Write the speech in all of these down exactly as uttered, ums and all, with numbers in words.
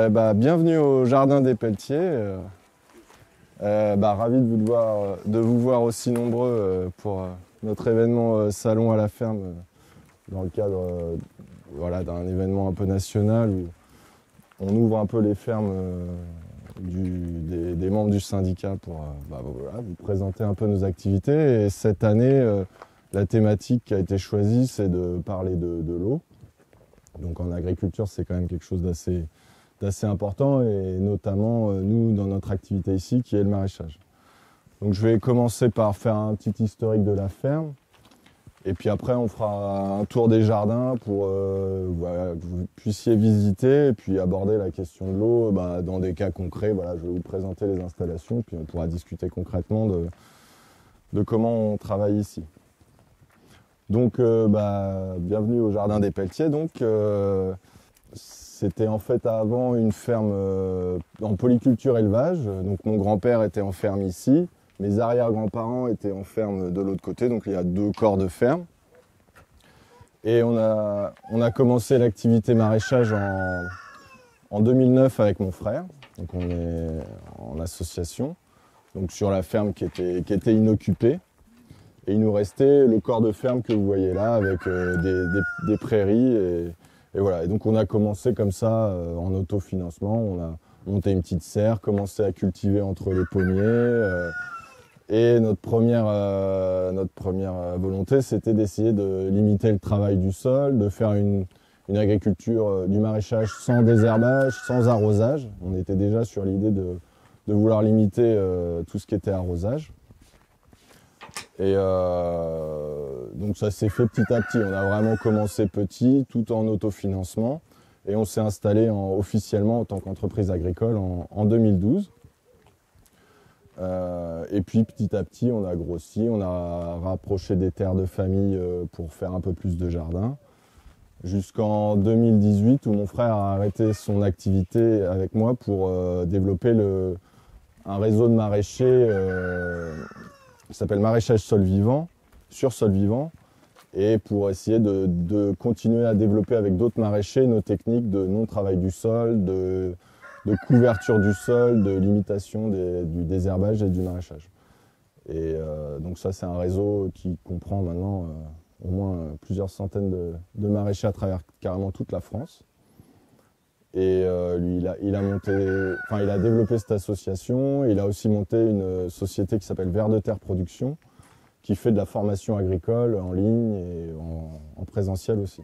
Euh, bah, bienvenue au Jardin des Pelletiers. Euh, euh, bah, ravi de vous, voir, de vous voir aussi nombreux euh, pour euh, notre événement euh, Salon à la ferme, euh, dans le cadre euh, voilà, d'un événement un peu national où on ouvre un peu les fermes euh, du, des, des membres du syndicat pour euh, bah, voilà, vous présenter un peu nos activités. Et cette année, euh, la thématique qui a été choisie, c'est de parler de, de l'eau. Donc en agriculture, c'est quand même quelque chose d'assez d'assez important, et notamment euh, nous dans notre activité ici qui est le maraîchage. Donc je vais commencer par faire un petit historique de la ferme, et puis après on fera un tour des jardins pour euh, voilà, que vous puissiez visiter et puis aborder la question de l'eau bah, dans des cas concrets. Voilà, je vais vous présenter les installations, puis on pourra discuter concrètement de, de comment on travaille ici. Donc euh, bah, bienvenue au Jardin des Pelletiers. Donc, euh, C'était en fait avant une ferme euh, en polyculture élevage. Donc mon grand-père était en ferme ici, mes arrière-grands-parents étaient en ferme de l'autre côté, donc il y a deux corps de ferme. Et on a, on a commencé l'activité maraîchage en, en deux mille neuf avec mon frère. Donc on est en association, donc sur la ferme qui était, qui était inoccupée. Et il nous restait le corps de ferme que vous voyez là, avec euh, des, des, des prairies. Et, Et voilà, et donc on a commencé comme ça euh, en autofinancement, on a monté une petite serre, commencé à cultiver entre les pommiers. Euh, et notre première, euh, notre première volonté, c'était d'essayer de limiter le travail du sol, de faire une, une agriculture, euh, du maraîchage sans désherbage, sans arrosage. On était déjà sur l'idée de, de vouloir limiter euh, tout ce qui était arrosage. Et euh, donc ça s'est fait petit à petit. On a vraiment commencé petit, tout en autofinancement, et on s'est installé en, officiellement en tant qu'entreprise agricole en, en deux mille douze. Euh, et puis petit à petit, on a grossi, on a rapproché des terres de famille euh, pour faire un peu plus de jardin, jusqu'en deux mille dix-huit où mon frère a arrêté son activité avec moi pour euh, développer le, un réseau de maraîchers euh, qui s'appelle Maraîchage Sol Vivant, sur Sol Vivant, et pour essayer de, de continuer à développer avec d'autres maraîchers nos techniques de non-travail du sol, de, de couverture du sol, de limitation des, du désherbage et du maraîchage. Et euh, donc ça, c'est un réseau qui comprend maintenant euh, au moins plusieurs centaines de, de maraîchers à travers carrément toute la France. Et euh, lui, il a, il a monté, enfin, il a développé cette association. Il a aussi monté une société qui s'appelle Vers de Terre Production, qui fait de la formation agricole en ligne et en, en présentiel aussi.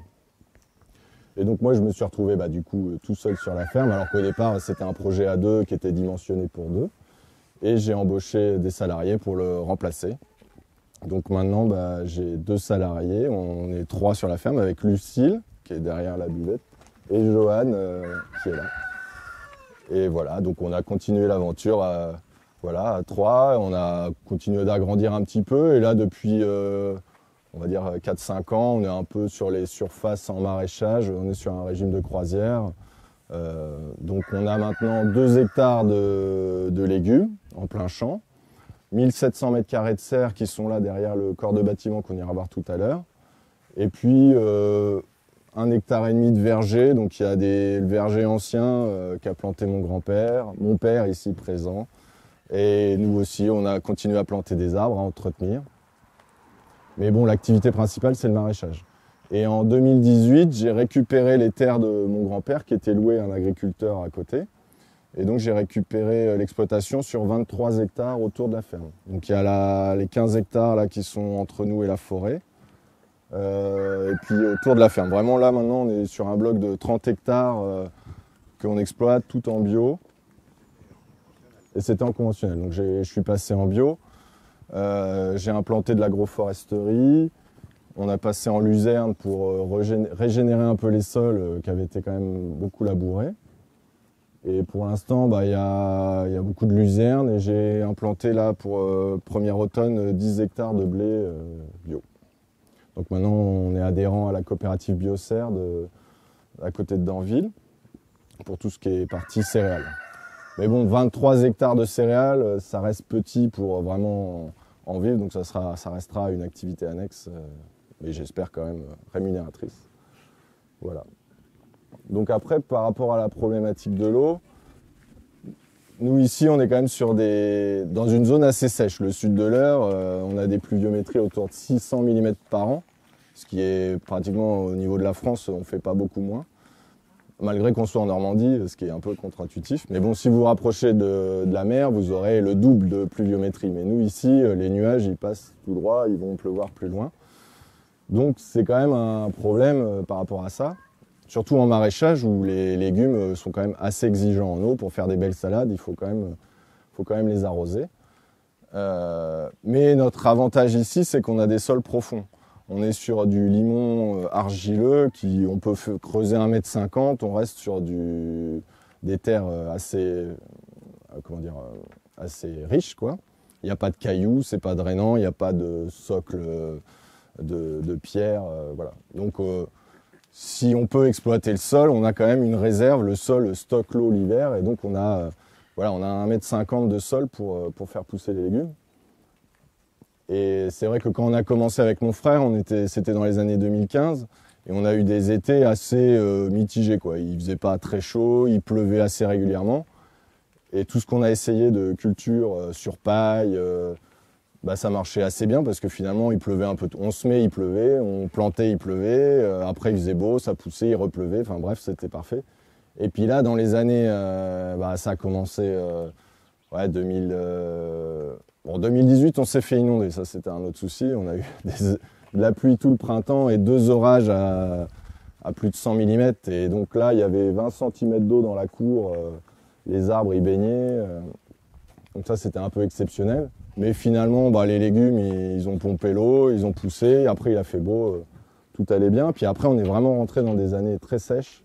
Et donc moi, je me suis retrouvé bah, du coup tout seul sur la ferme, alors qu'au départ, c'était un projet à deux qui était dimensionné pour deux. Et j'ai embauché des salariés pour le remplacer. Donc maintenant, bah, j'ai deux salariés. On est trois sur la ferme avec Lucille, qui est derrière la buvette, et Johan euh, qui est là. Et voilà, donc on a continué l'aventure à, voilà, à trois, on a continué d'agrandir un petit peu, et là depuis euh, on va dire quatre cinq ans, on est un peu sur les surfaces en maraîchage, on est sur un régime de croisière. Euh, donc on a maintenant deux hectares de, de légumes en plein champ, mille sept cents mètres carrés de serre qui sont là derrière le corps de bâtiment qu'on ira voir tout à l'heure. Et puis euh, un hectare et demi de verger, donc il y a des vergers anciens euh, qu'a planté mon grand-père, mon père ici présent, et nous aussi on a continué à planter des arbres, à entretenir. Mais bon, l'activité principale c'est le maraîchage. Et en deux mille dix-huit, j'ai récupéré les terres de mon grand-père qui étaient louées à un agriculteur à côté, et donc j'ai récupéré l'exploitation sur vingt-trois hectares autour de la ferme. Donc il y a la, les quinze hectares là qui sont entre nous et la forêt. Euh, et puis autour de la ferme. Vraiment là maintenant on est sur un bloc de trente hectares euh, qu'on exploite tout en bio. Et c'était en conventionnel. Donc je suis passé en bio. Euh, j'ai implanté de l'agroforesterie. On a passé en luzerne pour euh, régénérer un peu les sols euh, qui avaient été quand même beaucoup labourés. Et pour l'instant, bah, y a, y a beaucoup de luzerne, et j'ai implanté là pour euh, premier automne dix hectares de blé euh, bio. Donc maintenant, on est adhérent à la coopérative Bioserre de, à côté de Danville pour tout ce qui est partie céréales. Mais bon, vingt-trois hectares de céréales, ça reste petit pour vraiment en vivre, donc ça, sera, ça restera une activité annexe, mais j'espère quand même rémunératrice. Voilà. Donc après, par rapport à la problématique de l'eau, nous ici, on est quand même sur des, dans une zone assez sèche. Le sud de l'Eure, euh, on a des pluviométries autour de six cents millimètres par an, ce qui est pratiquement au niveau de la France, on ne fait pas beaucoup moins. Malgré qu'on soit en Normandie, ce qui est un peu contre-intuitif. Mais bon, si vous vous rapprochez de, de la mer, vous aurez le double de pluviométrie. Mais nous, ici, les nuages, ils passent tout droit, ils vont pleuvoir plus loin. Donc, c'est quand même un problème par rapport à ça. Surtout en maraîchage, où les légumes sont quand même assez exigeants en eau. Pour faire des belles salades, il faut quand même, faut quand même les arroser. Euh, mais notre avantage ici, c'est qu'on a des sols profonds. On est sur du limon argileux, qui, on peut creuser un mètre cinquante, on reste sur du, des terres assez, comment dire, assez riches, quoi. Il n'y a pas de cailloux, c'est pas drainant, il n'y a pas de socle de, de pierre, euh, voilà. Donc, euh, si on peut exploiter le sol, on a quand même une réserve, le sol stocke l'eau l'hiver, et donc on a, euh, voilà, on a un mètre cinquante de sol pour, pour faire pousser les légumes. Et c'est vrai que quand on a commencé avec mon frère, on était, c'était dans les années deux mille quinze, et on a eu des étés assez euh, mitigés, quoi. Il faisait pas très chaud, il pleuvait assez régulièrement. Et tout ce qu'on a essayé de culture euh, sur paille, euh, bah, ça marchait assez bien parce que finalement il pleuvait un peu. On semait, il pleuvait, on plantait, il pleuvait. Euh, après il faisait beau, ça poussait, il repleuvait. Enfin bref, c'était parfait. Et puis là, dans les années, euh, bah, ça a commencé. Euh, ouais, deux mille. Euh, bon, deux mille dix-huit, on s'est fait inonder. Ça, c'était un autre souci. On a eu des, de la pluie tout le printemps et deux orages à, à plus de cent millimètres. Et donc là, il y avait vingt centimètres d'eau dans la cour. Euh, les arbres y baignaient. Euh, donc ça, c'était un peu exceptionnel. Mais finalement, bah, les légumes, ils, ils ont pompé l'eau, ils ont poussé. Après, il a fait beau, euh, tout allait bien. Puis après, on est vraiment rentré dans des années très sèches.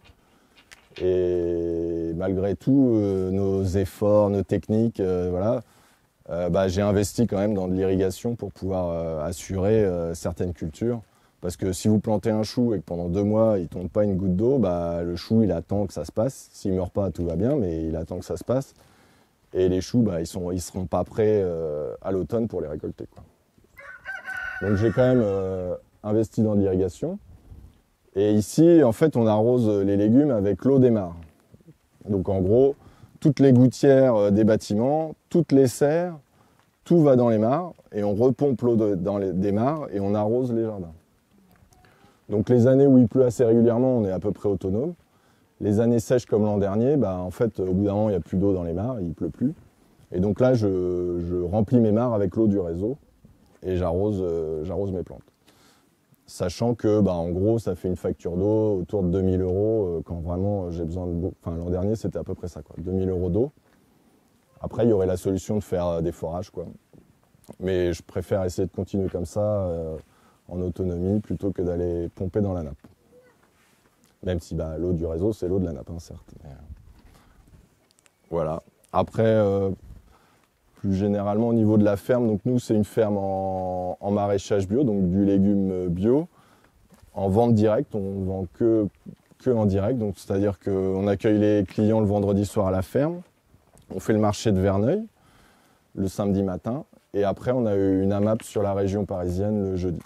Et malgré tout, euh, nos efforts, nos techniques, euh, voilà, euh, bah, j'ai investi quand même dans de l'irrigation pour pouvoir euh, assurer euh, certaines cultures. Parce que si vous plantez un chou et que pendant deux mois, il ne tombe pas une goutte d'eau, bah, le chou, il attend que ça se passe. S'il ne meurt pas, tout va bien, mais il attend que ça se passe. Et les choux, bah, ils ne ils seront pas prêts euh, à l'automne pour les récolter, quoi. Donc j'ai quand même euh, investi dans de l'irrigation. Et ici, en fait, on arrose les légumes avec l'eau des mares. Donc en gros, toutes les gouttières des bâtiments, toutes les serres, tout va dans les mares. Et on repompe l'eau de, dans les, des mares et on arrose les jardins. Donc les années où il pleut assez régulièrement, on est à peu près autonome. Les années sèches comme l'an dernier, bah, en fait, au bout d'un moment, il n'y a plus d'eau dans les mares, il ne pleut plus. Et donc là, je, je remplis mes mares avec l'eau du réseau et j'arrose euh, j'arrose mes plantes. Sachant que, bah, en gros, ça fait une facture d'eau autour de deux mille euros euh, quand vraiment j'ai besoin de... Enfin, l'an dernier, c'était à peu près ça, quoi, deux mille euros d'eau. Après, il y aurait la solution de faire des forages, quoi. Mais je préfère essayer de continuer comme ça, euh, en autonomie, plutôt que d'aller pomper dans la nappe. Même si bah, l'eau du réseau, c'est l'eau de la nappe, hein, certes. Mais, euh, voilà. Après, euh, plus généralement, au niveau de la ferme, donc nous, c'est une ferme en, en maraîchage bio, donc du légume bio, en vente directe. On ne vend que, que en direct, donc c'est-à-dire qu'on accueille les clients le vendredi soir à la ferme. On fait le marché de Verneuil le samedi matin. Et après, on a eu une AMAP sur la région parisienne le jeudi.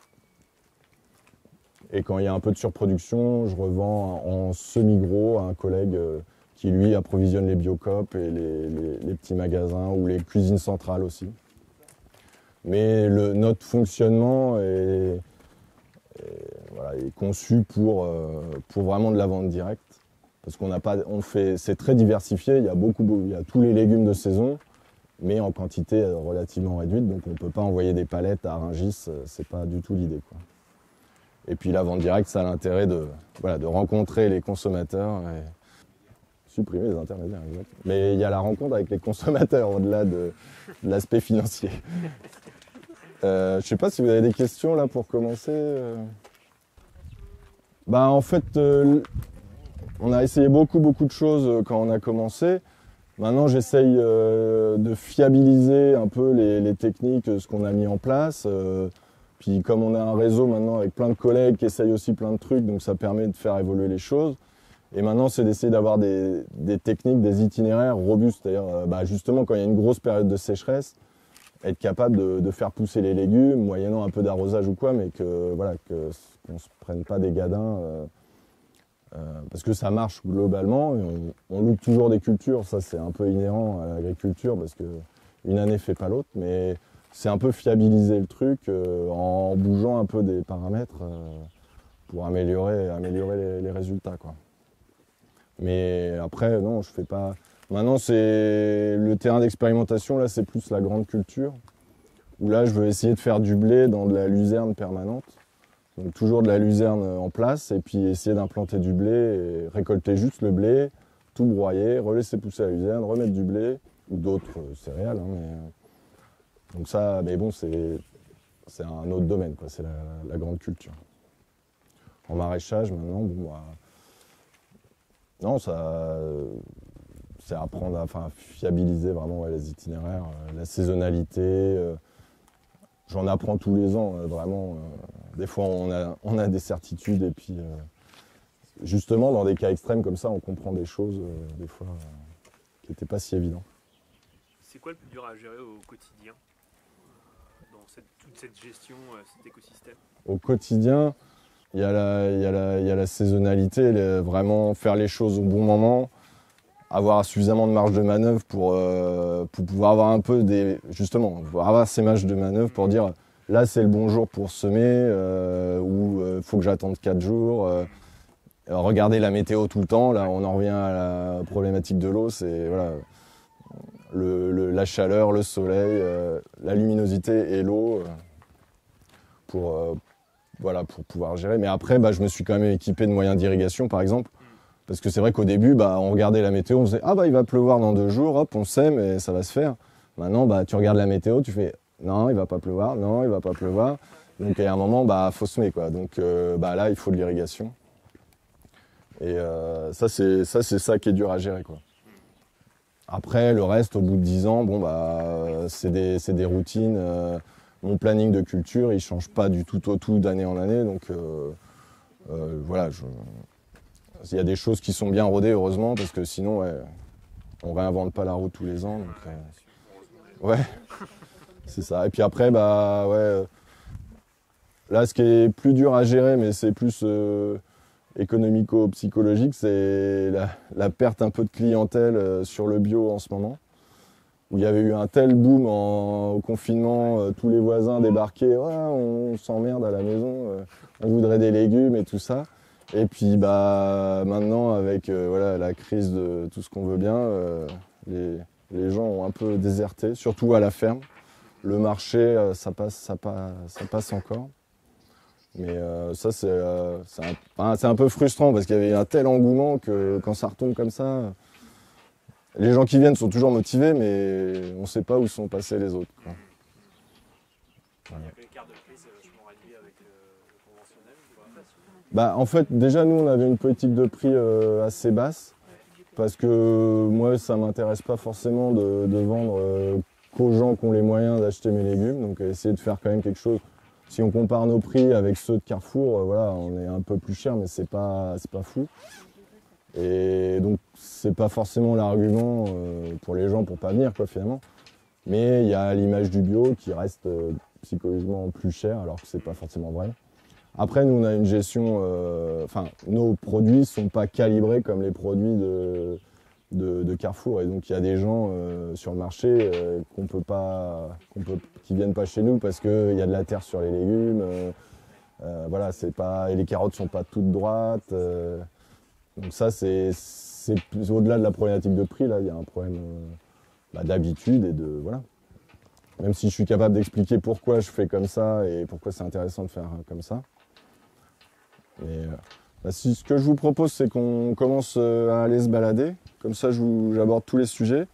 Et quand il y a un peu de surproduction, je revends en semi-gros à un collègue qui, lui, approvisionne les Biocop et les, les, les petits magasins ou les cuisines centrales aussi. Mais le, notre fonctionnement est, est, voilà, est conçu pour, pour vraiment de la vente directe. Parce qu'on n'a pas, on fait, c'est très diversifié, il y a beaucoup, il y a tous les légumes de saison, mais en quantité relativement réduite, donc on ne peut pas envoyer des palettes à Rungis, c'est pas du tout l'idée, quoi. Et puis la vente directe, ça a l'intérêt de, voilà, de rencontrer les consommateurs et supprimer les intermédiaires. Exact. Mais il y a la rencontre avec les consommateurs au-delà de, de l'aspect financier. Euh, je ne sais pas si vous avez des questions là pour commencer. Bah, en fait, euh, on a essayé beaucoup beaucoup de choses quand on a commencé. Maintenant, j'essaye euh, de fiabiliser un peu les, les techniques, ce qu'on a mis en place. Euh, Puis comme on a un réseau maintenant avec plein de collègues qui essayent aussi plein de trucs, donc ça permet de faire évoluer les choses. Et maintenant, c'est d'essayer d'avoir des, des techniques, des itinéraires robustes. C'est-à-dire, euh, bah, justement, quand il y a une grosse période de sécheresse, être capable de, de faire pousser les légumes, moyennant un peu d'arrosage ou quoi, mais que voilà, que, qu'on ne se prenne pas des gadins. Euh, euh, parce que ça marche globalement. Et on, on loupe toujours des cultures, ça c'est un peu inhérent à l'agriculture parce qu'une année ne fait pas l'autre, mais c'est un peu fiabiliser le truc euh, en bougeant un peu des paramètres euh, pour améliorer, améliorer les, les résultats, quoi. Mais après, non, je fais pas... Maintenant, c'est le terrain d'expérimentation, là, c'est plus la grande culture, où là, je veux essayer de faire du blé dans de la luzerne permanente. Donc toujours de la luzerne en place, et puis essayer d'implanter du blé, et récolter juste le blé, tout broyer, relaisser pousser la luzerne, remettre du blé, ou d'autres euh, céréales. Hein, mais... Donc ça, mais bon, c'est un autre domaine, quoi. C'est la, la grande culture. En maraîchage, maintenant, bon, bah, non, ça, c'est apprendre à enfin, fiabiliser vraiment ouais, les itinéraires, euh, la saisonnalité. Euh, J'en apprends tous les ans, euh, vraiment. Euh, des fois, on a, on a des certitudes et puis, euh, justement, dans des cas extrêmes comme ça, on comprend des choses, euh, des fois, euh, qui n'étaient pas si évidentes. C'est quoi le plus dur à gérer au quotidien, dans cette, toute cette gestion, euh, cet écosystème? Au quotidien, il y a la, il y a la, il y a la saisonnalité, les, vraiment faire les choses au bon moment, avoir suffisamment de marge de manœuvre pour, euh, pour pouvoir avoir un peu des... Justement, pouvoir avoir ces marges de manœuvre pour dire là c'est le bon jour pour semer, euh, ou il euh, faut que j'attende quatre jours. Euh, regarder la météo tout le temps, là on en revient à la problématique de l'eau, c'est voilà, le, le, la chaleur, le soleil, euh, la luminosité et l'eau euh, pour, euh, voilà, pour pouvoir gérer. Mais après, bah, je me suis quand même équipé de moyens d'irrigation par exemple. Parce que c'est vrai qu'au début, bah, on regardait la météo, on se disait « Ah bah il va pleuvoir dans deux jours, hop, on sème et ça va se faire ». Maintenant, bah, tu regardes la météo, tu fais « Non, il va pas pleuvoir, non, il va pas pleuvoir ». Donc à un moment, bah, faut semer, quoi. Donc euh, bah, là, il faut de l'irrigation. Et euh, ça, c'est ça, c'est ça qui est dur à gérer, quoi. Après, le reste, au bout de dix ans, bon, bah, c'est des, c'est des routines. Euh, mon planning de culture, il ne change pas du tout au tout d'année en année. Donc euh, euh, voilà, je... Il y a des choses qui sont bien rodées, heureusement, parce que sinon, ouais, on réinvente pas la roue tous les ans. Donc, euh, ouais, c'est ça. Et puis après, bah, ouais, là, ce qui est plus dur à gérer, mais c'est plus euh, économico-psychologique, c'est la, la perte un peu de clientèle euh, sur le bio en ce moment. Où il y avait eu un tel boom en, au confinement, euh, tous les voisins débarquaient, ouais, on s'emmerde à la maison, euh, on voudrait des légumes et tout ça. Et puis bah, maintenant, avec euh, voilà, la crise de tout ce qu'on veut bien, euh, les, les gens ont un peu déserté, surtout à la ferme. Le marché, euh, ça, passe, ça, passe, ça passe encore. Mais euh, ça, c'est euh, un, enfin, un peu frustrant parce qu'il y avait un tel engouement que quand ça retombe comme ça, les gens qui viennent sont toujours motivés, mais on ne sait pas où sont passés les autres, quoi. Voilà. Bah, en fait, déjà, nous, on avait une politique de prix euh, assez basse, parce que moi, ça ne m'intéresse pas forcément de, de vendre euh, qu'aux gens qui ont les moyens d'acheter mes légumes, donc essayer de faire quand même quelque chose. Si on compare nos prix avec ceux de Carrefour, euh, voilà, on est un peu plus cher, mais c'est pas, c'est pas fou. Et donc, c'est pas forcément l'argument euh, pour les gens pour pas venir, quoi, finalement. Mais il y a l'image du bio qui reste euh, psychologiquement plus cher, alors que c'est pas forcément vrai. Après, nous, on a une gestion... Euh, enfin, nos produits ne sont pas calibrés comme les produits de, de, de Carrefour. Et donc, il y a des gens euh, sur le marché euh, qu'on peut pas, qu'on peut, qui ne viennent pas chez nous parce qu'il y a de la terre sur les légumes. Euh, euh, voilà, c'est pas, et les carottes ne sont pas toutes droites. Euh, donc ça, c'est au-delà de la problématique de prix. Là, il y a un problème euh, bah, d'habitude et de... Voilà. Même si je suis capable d'expliquer pourquoi je fais comme ça et pourquoi c'est intéressant de faire comme ça. Mais, euh, bah, si, ce que je vous propose, c'est qu'on commence euh, à aller se balader. Comme ça, j'aborde tous les sujets.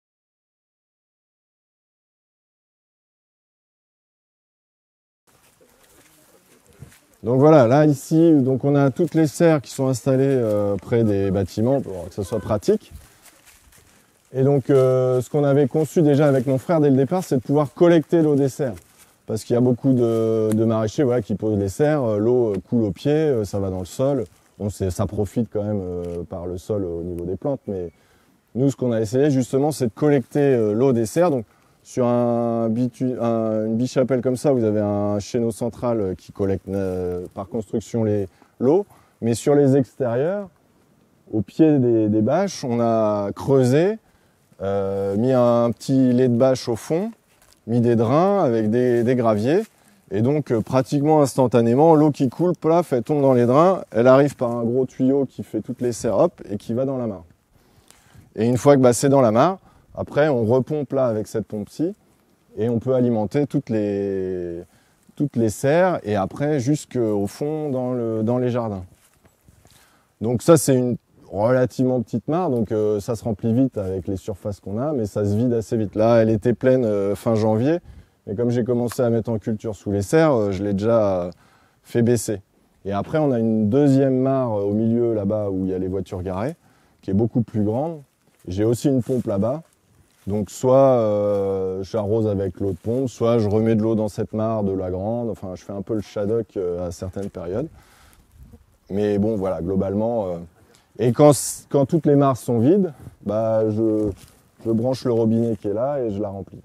Donc voilà, là, ici, donc on a toutes les serres qui sont installées euh, près des bâtiments pour que ce soit pratique. Et donc, euh, ce qu'on avait conçu déjà avec mon frère dès le départ, c'est de pouvoir collecter l'eau des serres. Parce qu'il y a beaucoup de, de maraîchers voilà, qui posent les serres, l'eau coule au pied, ça va dans le sol. Bon, ça profite quand même euh, par le sol au niveau des plantes, mais nous, ce qu'on a essayé justement, c'est de collecter euh, l'eau des serres. Donc, sur un, bitu, un, une bichapelle comme ça, vous avez un chéneau central qui collecte euh, par construction l'eau, mais sur les extérieurs, au pied des, des bâches, on a creusé, euh, mis un petit lait de bâche au fond, mis des drains avec des, des graviers. Et donc, euh, pratiquement instantanément, l'eau qui coule, plaf, elle tombe dans les drains, elle arrive par un gros tuyau qui fait toutes les serres, hop, et qui va dans la mare. Et une fois que bah, c'est dans la mare, après, on repompe là avec cette pompe-ci, et on peut alimenter toutes les, toutes les serres, et après, jusqu'au fond, dans, le, dans les jardins. Donc ça, c'est une relativement petite mare, donc euh, ça se remplit vite avec les surfaces qu'on a, mais ça se vide assez vite. Là, elle était pleine euh, fin janvier, mais comme j'ai commencé à mettre en culture sous les serres, euh, je l'ai déjà fait baisser. Et après, on a une deuxième mare au milieu, là-bas, où il y a les voitures garées, qui est beaucoup plus grande. J'ai aussi une pompe là-bas, donc soit euh, j'arrose avec l'eau de pompe, soit je remets de l'eau dans cette mare de la grande, enfin je fais un peu le shadok euh, à certaines périodes. Mais bon, voilà, globalement... Euh, Et quand, quand toutes les mares sont vides, bah, je, je branche le robinet qui est là et je la remplis.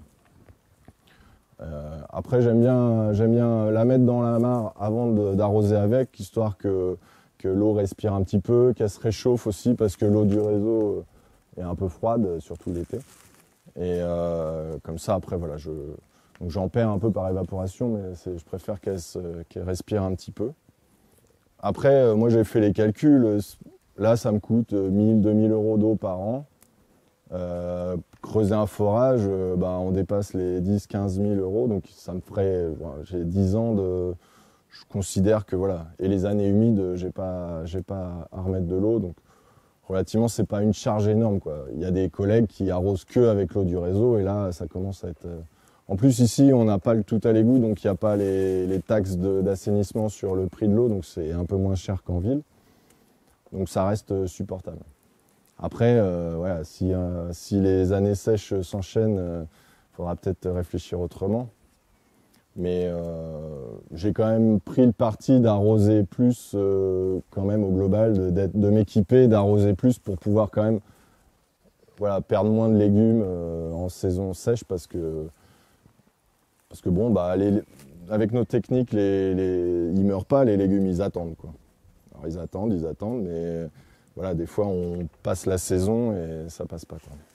Euh, après, j'aime bien, j'aime bien la mettre dans la mare avant d'arroser avec, histoire que, que l'eau respire un petit peu, qu'elle se réchauffe aussi, parce que l'eau du réseau est un peu froide, surtout l'été. Et euh, comme ça, après, voilà, je, donc j'en perds un peu par évaporation, mais je préfère qu'elle qu'elle respire un petit peu. Après, moi, j'ai fait les calculs. Là, ça me coûte mille, deux mille euros d'eau par an. Euh, creuser un forage, euh, bah, on dépasse les dix, quinze mille euros. Donc, ça me ferait. Voilà, j'ai dix ans de. Je considère que voilà. Et les années humides, j'ai pas, j'ai pas à remettre de l'eau. Donc, relativement, c'est pas une charge énorme, quoi. Il y a des collègues qui arrosent que avec l'eau du réseau. Et là, ça commence à être. En plus, ici, on n'a pas le tout à l'égout. Donc, il n'y a pas les, les taxes d'assainissement sur le prix de l'eau. Donc, c'est un peu moins cher qu'en ville. Donc ça reste supportable. Après, euh, voilà, si, euh, si les années sèches s'enchaînent, il euh, faudra peut-être réfléchir autrement. Mais euh, j'ai quand même pris le parti d'arroser plus, euh, quand même au global, de, de m'équiper, d'arroser plus pour pouvoir quand même voilà, perdre moins de légumes euh, en saison sèche parce que, parce que bon, bah, les, avec nos techniques, les, les, ils ne meurent pas, les légumes, ils attendent, quoi. Alors, ils attendent, ils attendent, mais voilà, des fois on passe la saison et ça passe pas, quoi.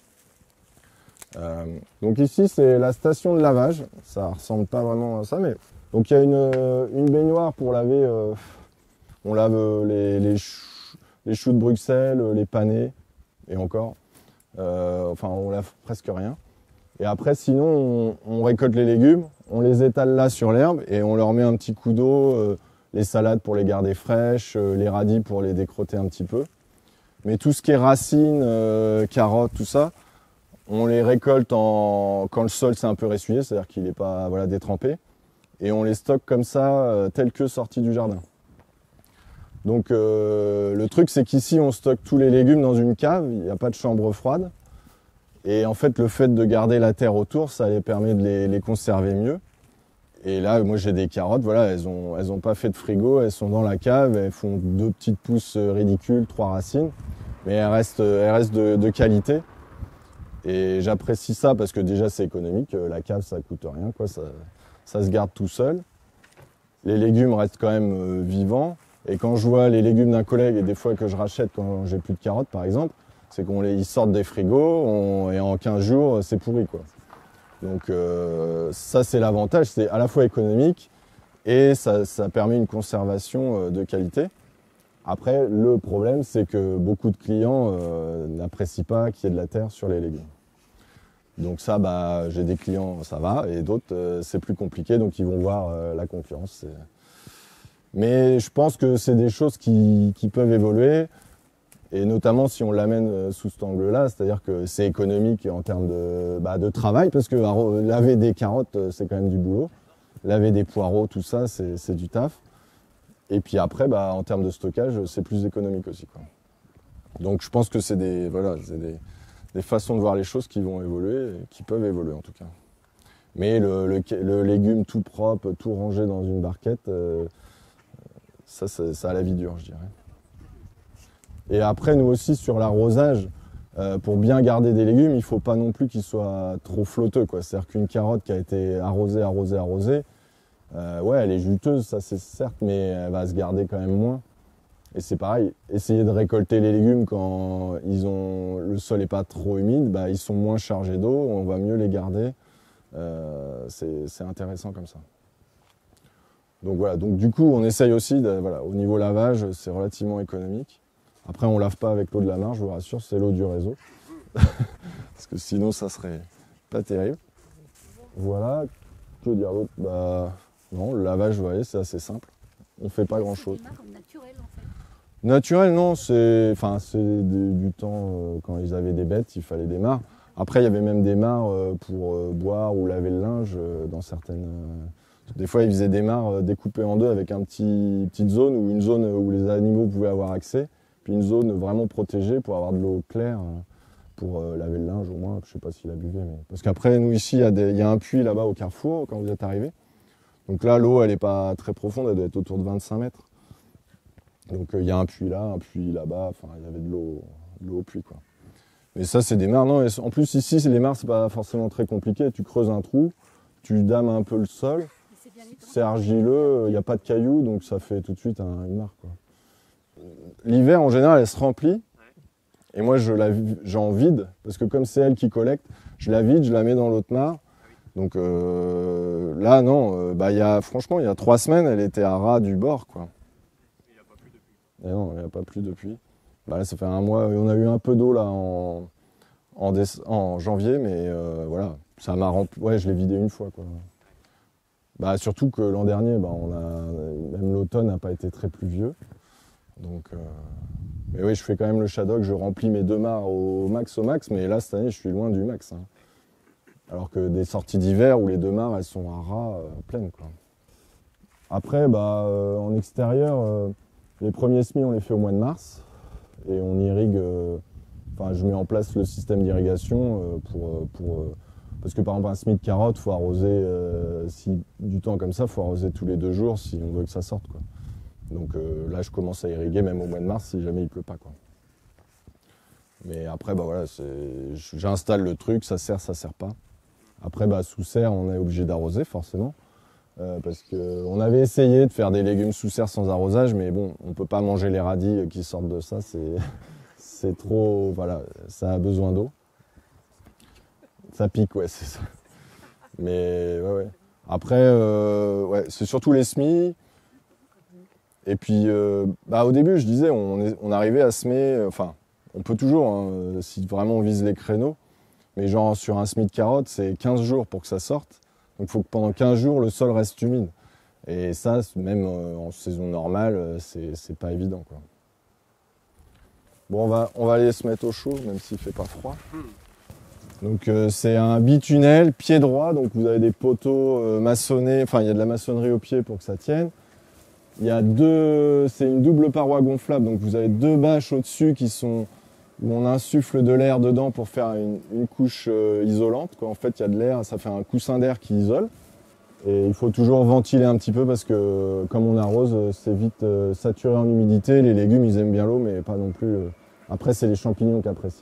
Euh, donc ici c'est la station de lavage, ça ressemble pas vraiment à ça, mais donc il y a une, une baignoire pour laver. Euh, on lave les, les, choux, les choux de Bruxelles, les panais et encore. Euh, enfin on lave presque rien. Et après sinon on, on récolte les légumes, on les étale là sur l'herbe et on leur met un petit coup d'eau. Euh, les salades pour les garder fraîches, euh, les radis pour les décrotter un petit peu. Mais tout ce qui est racines, euh, carottes, tout ça, on les récolte en... quand le sol s'est un peu ressuyé, c'est-à-dire qu'il n'est pas voilà, détrempé, et on les stocke comme ça, euh, tels que sortis du jardin. Donc euh, le truc, c'est qu'ici, on stocke tous les légumes dans une cave, il n'y a pas de chambre froide, et en fait, le fait de garder la terre autour, ça les permet de les, les conserver mieux. Et là, moi j'ai des carottes, voilà, elles ont, elles ont pas fait de frigo, elles sont dans la cave, elles font deux petites pousses ridicules, trois racines, mais elles restent, elles restent de, de qualité. Et j'apprécie ça parce que déjà c'est économique, la cave ça coûte rien, quoi, ça, ça se garde tout seul. Les légumes restent quand même vivants, et quand je vois les légumes d'un collègue, et des fois que je rachète quand j'ai plus de carottes par exemple, c'est qu'ils sortent des frigos, on, et en quinze jours c'est pourri, quoi. Donc euh, ça c'est l'avantage, c'est à la fois économique et ça, ça permet une conservation euh, de qualité. Après le problème c'est que beaucoup de clients euh, n'apprécient pas qu'il y ait de la terre sur les légumes. Donc ça bah, j'ai des clients ça va et d'autres euh, c'est plus compliqué donc ils vont voir euh, la concurrence. Mais je pense que c'est des choses qui, qui peuvent évoluer. Et notamment si on l'amène sous cet angle-là, c'est-à-dire que c'est économique en termes de, bah, de travail, parce que laver des carottes, c'est quand même du boulot. Laver des poireaux, tout ça, c'est du taf. Et puis après, bah, en termes de stockage, c'est plus économique aussi, quoi. Donc je pense que c'est des, voilà, des, des façons de voir les choses qui vont évoluer, et qui peuvent évoluer en tout cas. Mais le, le, le légume tout propre, tout rangé dans une barquette, euh, ça, ça, ça a la vie dure, je dirais. Et après, nous aussi, sur l'arrosage, euh, pour bien garder des légumes, il ne faut pas non plus qu'ils soient trop flotteux, quoi. C'est-à-dire qu'une carotte qui a été arrosée, arrosée, arrosée, euh, ouais, elle est juteuse, ça c'est certes, mais elle va se garder quand même moins. Et c'est pareil, essayer de récolter les légumes quand ils ont, le sol n'est pas trop humide, bah, ils sont moins chargés d'eau, on va mieux les garder. Euh, c'est intéressant comme ça. Donc voilà, donc du coup on essaye aussi, de, voilà, au niveau lavage, c'est relativement économique. Après on lave pas avec l'eau de la mare, je vous rassure, c'est l'eau du réseau. Parce que sinon ça serait pas terrible. Voilà, que dire d'autre? Bah non, le lavage, vous voyez, c'est assez simple. On fait pas grand chose. Naturel en fait. Naturel, non, c'est enfin, du temps euh, quand ils avaient des bêtes, il fallait des mares. Après, il y avait même des mares euh, pour euh, boire ou laver le linge euh, dans certaines. Euh, des fois, ils faisaient des mares euh, découpées en deux avec une petit, petite zone ou une zone où les animaux pouvaient avoir accès, puis une zone vraiment protégée pour avoir de l'eau claire euh, pour euh, laver le linge au moins. Je sais pas s'il a buvé, mais parce qu'après, nous ici, il y a des, il y a un puits là-bas au carrefour quand vous êtes arrivés. Donc là, l'eau, elle n'est pas très profonde, elle doit être autour de vingt-cinq mètres. Donc il euh, y a un puits là, un puits là-bas, enfin il y avait de l'eau au puits quoi. Mais ça c'est des mares, non, en plus ici les mares c'est pas forcément très compliqué, tu creuses un trou, tu dames un peu le sol, c'est argileux, il n'y a pas de cailloux donc ça fait tout de suite un, une mare quoi. L'hiver en général elle se remplit et moi je la, j'en vide parce que comme c'est elle qui collecte, je la vide, je la mets dans l'autre mare. Donc euh, là non, euh, bah, y a, franchement il y a trois semaines elle était à ras du bord quoi. Et non, il n'y a pas plu depuis. Bah là, ça fait un mois. On a eu un peu d'eau là en, en, en janvier, mais euh, voilà, ça m'a rempli. Ouais, je l'ai vidé une fois quoi. Bah surtout que l'an dernier, bah, on a même l'automne n'a pas été très pluvieux. Donc, euh... mais oui, je fais quand même le shadok. Je remplis mes deux mares au max au max, mais là cette année, je suis loin du max. Hein. Alors que des sorties d'hiver où les deux mares elles sont à ras euh, pleines quoi. Après, bah euh, en extérieur. Euh, Les premiers semis, on les fait au mois de mars et on irrigue. Euh, enfin, je mets en place le système d'irrigation euh, pour, pour euh, parce que par exemple un semis de carottes, faut arroser euh, si du temps comme ça, faut arroser tous les deux jours si on veut que ça sorte quoi. Donc euh, là, je commence à irriguer même au mois de mars si jamais il pleut pas quoi. Mais après, bah voilà, j'installe le truc, ça sert, ça sert pas. Après, bah sous serre, on est obligé d'arroser forcément. Euh, parce qu'on avait essayé de faire des légumes sous serre sans arrosage, mais bon, on ne peut pas manger les radis qui sortent de ça, c'est trop, voilà, ça a besoin d'eau. Ça pique, ouais, c'est ça. Mais ouais, ouais. Après, euh, ouais, c'est surtout les semis. Et puis, euh, bah, au début, je disais, on, est, on arrivait à semer, enfin, on peut toujours, hein, si vraiment on vise les créneaux, mais genre sur un semis de carottes, c'est quinze jours pour que ça sorte. Donc il faut que pendant quinze jours, le sol reste humide. Et ça, même en saison normale, c'est pas évident, quoi. Bon, on va, on va aller se mettre au chaud, même s'il ne fait pas froid. Donc euh, c'est un bitunnel, pied droit, donc vous avez des poteaux euh, maçonnés, enfin il y a de la maçonnerie au pied pour que ça tienne. Il y a deux, c'est une double paroi gonflable, donc vous avez deux bâches au-dessus qui sont où on insuffle de l'air dedans pour faire une, une couche euh, isolante, quoi. En fait, il y a de l'air, ça fait un coussin d'air qui isole. Et il faut toujours ventiler un petit peu parce que comme on arrose, c'est vite euh, saturé en humidité. Les légumes, ils aiment bien l'eau, mais pas non plus. Euh... Après, c'est les champignons qui apprécient.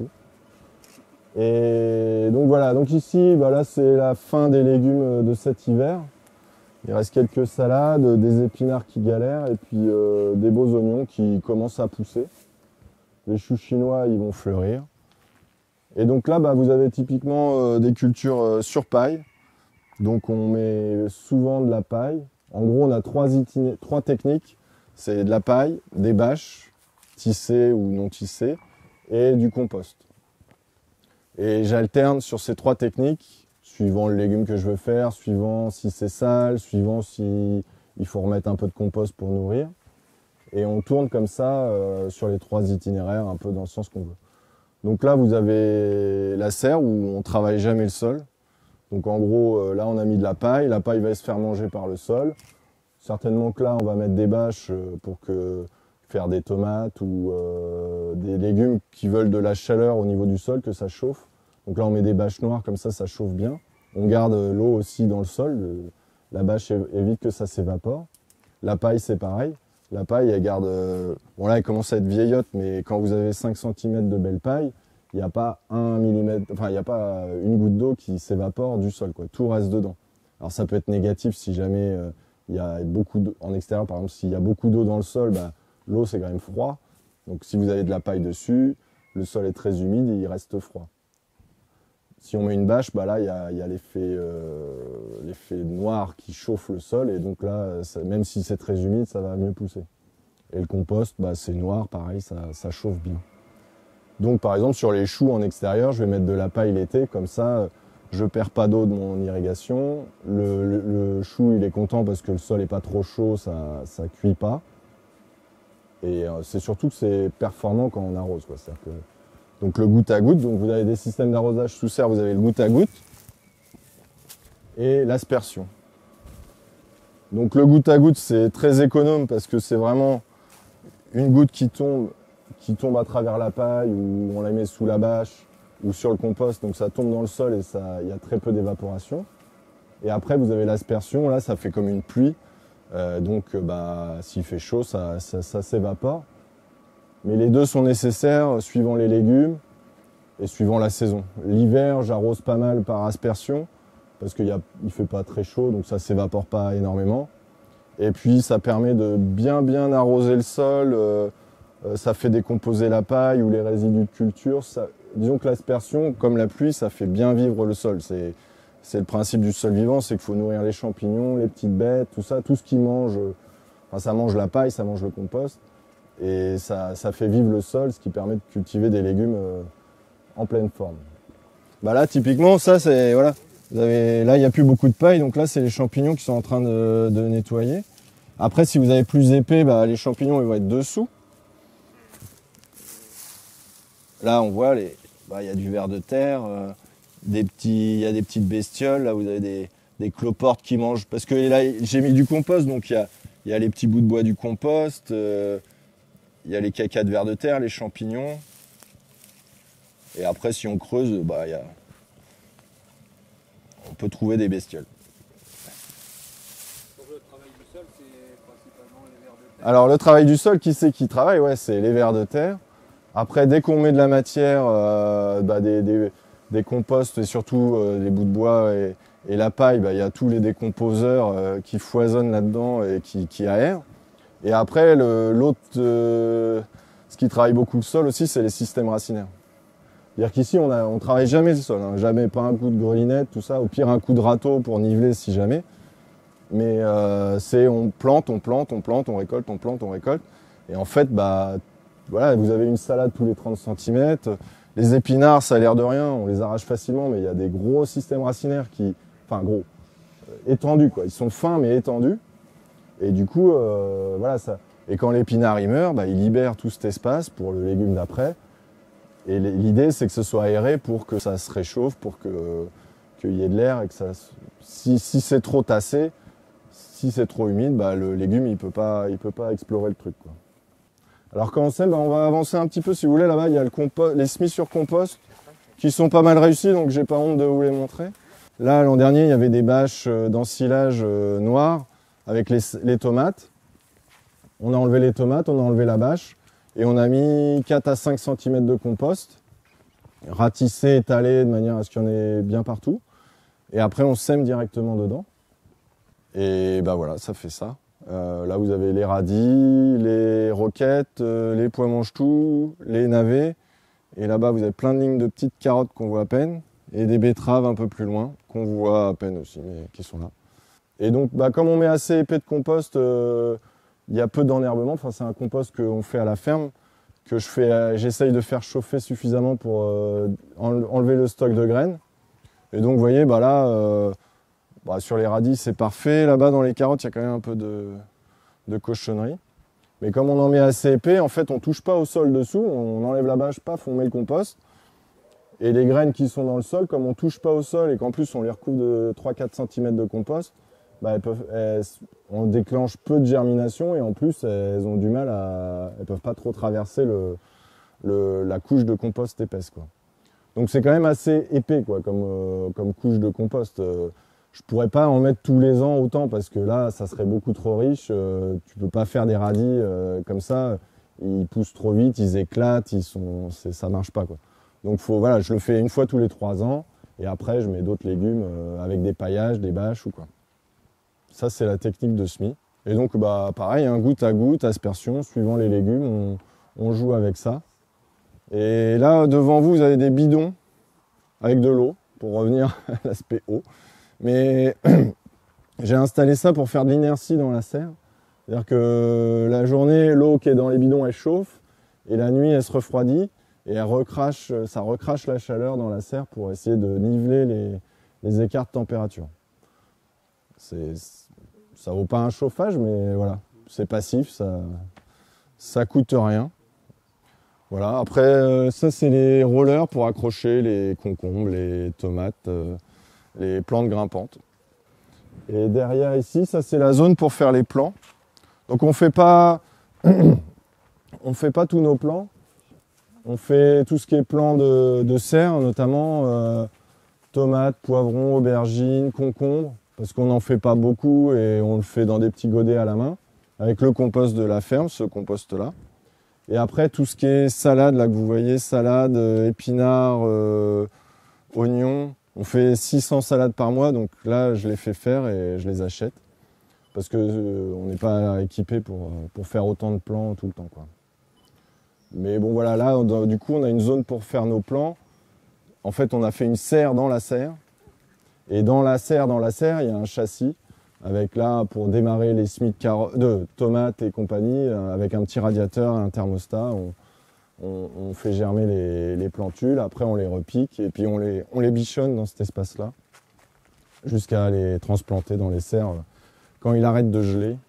Et donc voilà, donc ici, bah là, c'est la fin des légumes de cet hiver. Il reste quelques salades, des épinards qui galèrent et puis euh, des beaux oignons qui commencent à pousser. Les choux chinois, ils vont fleurir. Et donc là, bah, vous avez typiquement euh, des cultures euh, sur paille. Donc on met souvent de la paille. En gros, on a trois, trois techniques. C'est de la paille, des bâches, tissées ou non tissées, et du compost. Et j'alterne sur ces trois techniques, suivant le légume que je veux faire, suivant si c'est sale, suivant si il faut remettre un peu de compost pour nourrir. Et on tourne comme ça euh, sur les trois itinéraires, un peu dans le sens qu'on veut. Donc là, vous avez la serre où on ne travaille jamais le sol. Donc en gros, euh, là, on a mis de la paille. La paille va se faire manger par le sol. Certainement que là, on va mettre des bâches pour que, faire des tomates ou euh, des légumes qui veulent de la chaleur au niveau du sol, que ça chauffe. Donc là, on met des bâches noires, comme ça, ça chauffe bien. On garde l'eau aussi dans le sol. La bâche évite que ça s'évapore. La paille, c'est pareil. La paille, elle garde... Euh, bon là, elle commence à être vieillotte, mais quand vous avez cinq centimètres de belle paille, il n'y a pas un millimètre, enfin, il n'y a pas une goutte d'eau qui s'évapore du sol, quoi. Tout reste dedans. Alors ça peut être négatif si jamais euh, il y a beaucoup d'eau en extérieur, par exemple, s'il y a beaucoup d'eau dans le sol, bah, l'eau c'est quand même froid. Donc si vous avez de la paille dessus, le sol est très humide et il reste froid. Si on met une bâche, bah là il y a, y a l'effet euh, l'effet noir qui chauffe le sol et donc là, ça, même si c'est très humide, ça va mieux pousser. Et le compost, bah, c'est noir, pareil, ça, ça chauffe bien. Donc par exemple sur les choux en extérieur, je vais mettre de la paille l'été, comme ça je ne perds pas d'eau de mon irrigation. Le, le, le chou il est content parce que le sol n'est pas trop chaud, ça ne cuit pas. Et euh, c'est surtout que c'est performant quand on arrose, quoi. C'est-à-dire que, donc le goutte à goutte, donc vous avez des systèmes d'arrosage sous serre, vous avez le goutte à goutte et l'aspersion. Donc le goutte à goutte c'est très économe parce que c'est vraiment une goutte qui tombe qui tombe à travers la paille ou on la met sous la bâche ou sur le compost, donc ça tombe dans le sol et ça, il y a très peu d'évaporation. Et après vous avez l'aspersion, là ça fait comme une pluie, euh, donc bah, s'il fait chaud ça, ça, ça s'évapore. Mais les deux sont nécessaires suivant les légumes et suivant la saison. L'hiver j'arrose pas mal par aspersion parce qu'il ne fait pas très chaud, donc ça ne s'évapore pas énormément. Et puis ça permet de bien bien arroser le sol, euh, ça fait décomposer la paille ou les résidus de culture. Ça, disons que l'aspersion, comme la pluie, ça fait bien vivre le sol. C'est, c'est le principe du sol vivant, c'est qu'il faut nourrir les champignons, les petites bêtes, tout ça, tout ce qui mange. Enfin, ça mange la paille, ça mange le compost. Et ça, ça fait vivre le sol, ce qui permet de cultiver des légumes euh, en pleine forme. Bah là, typiquement, ça, c'est... Voilà. Vous avez, là, il n'y a plus beaucoup de paille, donc là, c'est les champignons qui sont en train de, de nettoyer. Après, si vous avez plus épais, bah, les champignons ils vont être dessous. Là, on voit, il bah, y a du ver de terre, euh, des petits, il y a des petites bestioles. Là, vous avez des, des cloportes qui mangent. Parce que là, j'ai mis du compost, donc il y a, y a les petits bouts de bois du compost, il euh, y a les cacas de ver de terre, les champignons. Et après, si on creuse, bah, y a, on peut trouver des bestioles. Donc le travail du sol, c'est principalement les vers de terre. Alors, le travail du sol, qui c'est qui travaille? Ouais, c'est les vers de terre. Après, dès qu'on met de la matière, euh, bah, des, des, des composts et surtout euh, les bouts de bois et, et la paille, bah, y a tous les décomposeurs euh, qui foisonnent là-dedans et qui, qui aèrent. Et après, le, l'autre, euh, ce qui travaille beaucoup le sol aussi, c'est les systèmes racinaires. C'est-à-dire qu'ici, on ne travaille jamais le sol, hein, jamais pas un coup de grelinette, tout ça, au pire un coup de râteau pour niveler si jamais. Mais euh, c'est on plante, on plante, on plante, on récolte, on plante, on récolte. Et en fait, bah, voilà, vous avez une salade tous les trente centimètres. Les épinards, ça a l'air de rien, on les arrache facilement, mais il y a des gros systèmes racinaires qui, enfin gros, euh, étendus quoi. Ils sont fins mais étendus. Et du coup, euh, voilà ça. Et quand l'épinard il meurt, bah, il libère tout cet espace pour le légume d'après. Et l'idée, c'est que ce soit aéré pour que ça se réchauffe, pour que euh, qu'il y ait de l'air et que ça. Si, si c'est trop tassé, si c'est trop humide, bah, le légume il peut pas, il peut pas explorer le truc quoi. Alors quand on sème, bah, on va avancer un petit peu si vous voulez. Là-bas, il y a le compost, les semis sur compost qui sont pas mal réussis, donc j'ai pas honte de vous les montrer. Là, l'an dernier, il y avait des bâches d'ensilage euh, noires avec les, les tomates. On a enlevé les tomates, on a enlevé la bâche et on a mis quatre à cinq centimètres de compost, ratissé, étalé de manière à ce qu'il y en ait bien partout. Et après, on sème directement dedans. Et bah voilà, ça fait ça. Euh, là, vous avez les radis, les roquettes, euh, les pois mange-tout, les navets. Et là-bas, vous avez plein de lignes de petites carottes qu'on voit à peine. Et des betteraves un peu plus loin, qu'on voit à peine aussi, mais qui sont là. Et donc, bah, comme on met assez épais de compost, euh, il y a peu d'enherbement. Enfin, c'est un compost qu'on fait à la ferme, que je fais, euh, j'essaye de faire chauffer suffisamment pour euh, enlever le stock de graines. Et donc, vous voyez, bah là... Euh, Bah, sur les radis, c'est parfait. Là-bas, dans les carottes, il y a quand même un peu de, de cochonnerie. Mais comme on en met assez épais, en fait, on ne touche pas au sol dessous. On enlève la bâche, paf, on met le compost. Et les graines qui sont dans le sol, comme on ne touche pas au sol et qu'en plus, on les recouvre de trois à quatre centimètres de compost, bah, elles peuvent, elles, on déclenche peu de germination et en plus, elles ont du mal à... Elles ne peuvent pas trop traverser le, le, la couche de compost épaisse, quoi. Donc, c'est quand même assez épais, quoi, comme, euh, comme couche de compost. Euh, Je ne pourrais pas en mettre tous les ans autant parce que là, ça serait beaucoup trop riche. Euh, tu ne peux pas faire des radis euh, comme ça. Ils poussent trop vite, ils éclatent, ils sont, ça ne marche pas, quoi. Donc faut, voilà, je le fais une fois tous les trois ans et après je mets d'autres légumes euh, avec des paillages, des bâches ou quoi. Ça, c'est la technique de semis. Et donc bah, pareil, hein, goutte à goutte, aspersion, suivant les légumes, on, on joue avec ça. Et là, devant vous, vous avez des bidons avec de l'eau, pour revenir à l'aspect eau. Mais j'ai installé ça pour faire de l'inertie dans la serre. C'est-à-dire que la journée, l'eau qui est dans les bidons, elle chauffe, et la nuit, elle se refroidit, et elle recrache, ça recrache la chaleur dans la serre pour essayer de niveler les, les écarts de température. C'est, ça vaut pas un chauffage, mais voilà, c'est passif, ça, ça coûte rien. Voilà. Après, ça c'est les rollers pour accrocher les concombres, les tomates, euh, les plantes grimpantes. Et derrière ici, ça c'est la zone pour faire les plants. Donc on fait pas, on fait pas tous nos plants. On fait tout ce qui est plants de, de serre, notamment euh, tomates, poivrons, aubergines, concombres, parce qu'on n'en fait pas beaucoup et on le fait dans des petits godets à la main, avec le compost de la ferme, ce compost-là. Et après, tout ce qui est salade, là que vous voyez, salade, euh, épinards, euh, oignons, on fait six cents salades par mois, donc là, je les fais faire et je les achète, parce qu'on euh, n'est pas équipé pour, pour faire autant de plants tout le temps, quoi. Mais bon voilà, là on, du coup on a une zone pour faire nos plants. En fait on a fait une serre dans la serre. Et dans la serre, dans la serre, il y a un châssis avec là pour démarrer les semis de, carottes, de tomates et compagnie, avec un petit radiateur, un thermostat. On, on, on fait germer les, les plantules, après on les repique et puis on les, on les bichonne dans cet espace-là jusqu'à les transplanter dans les serres quand il arrête de geler.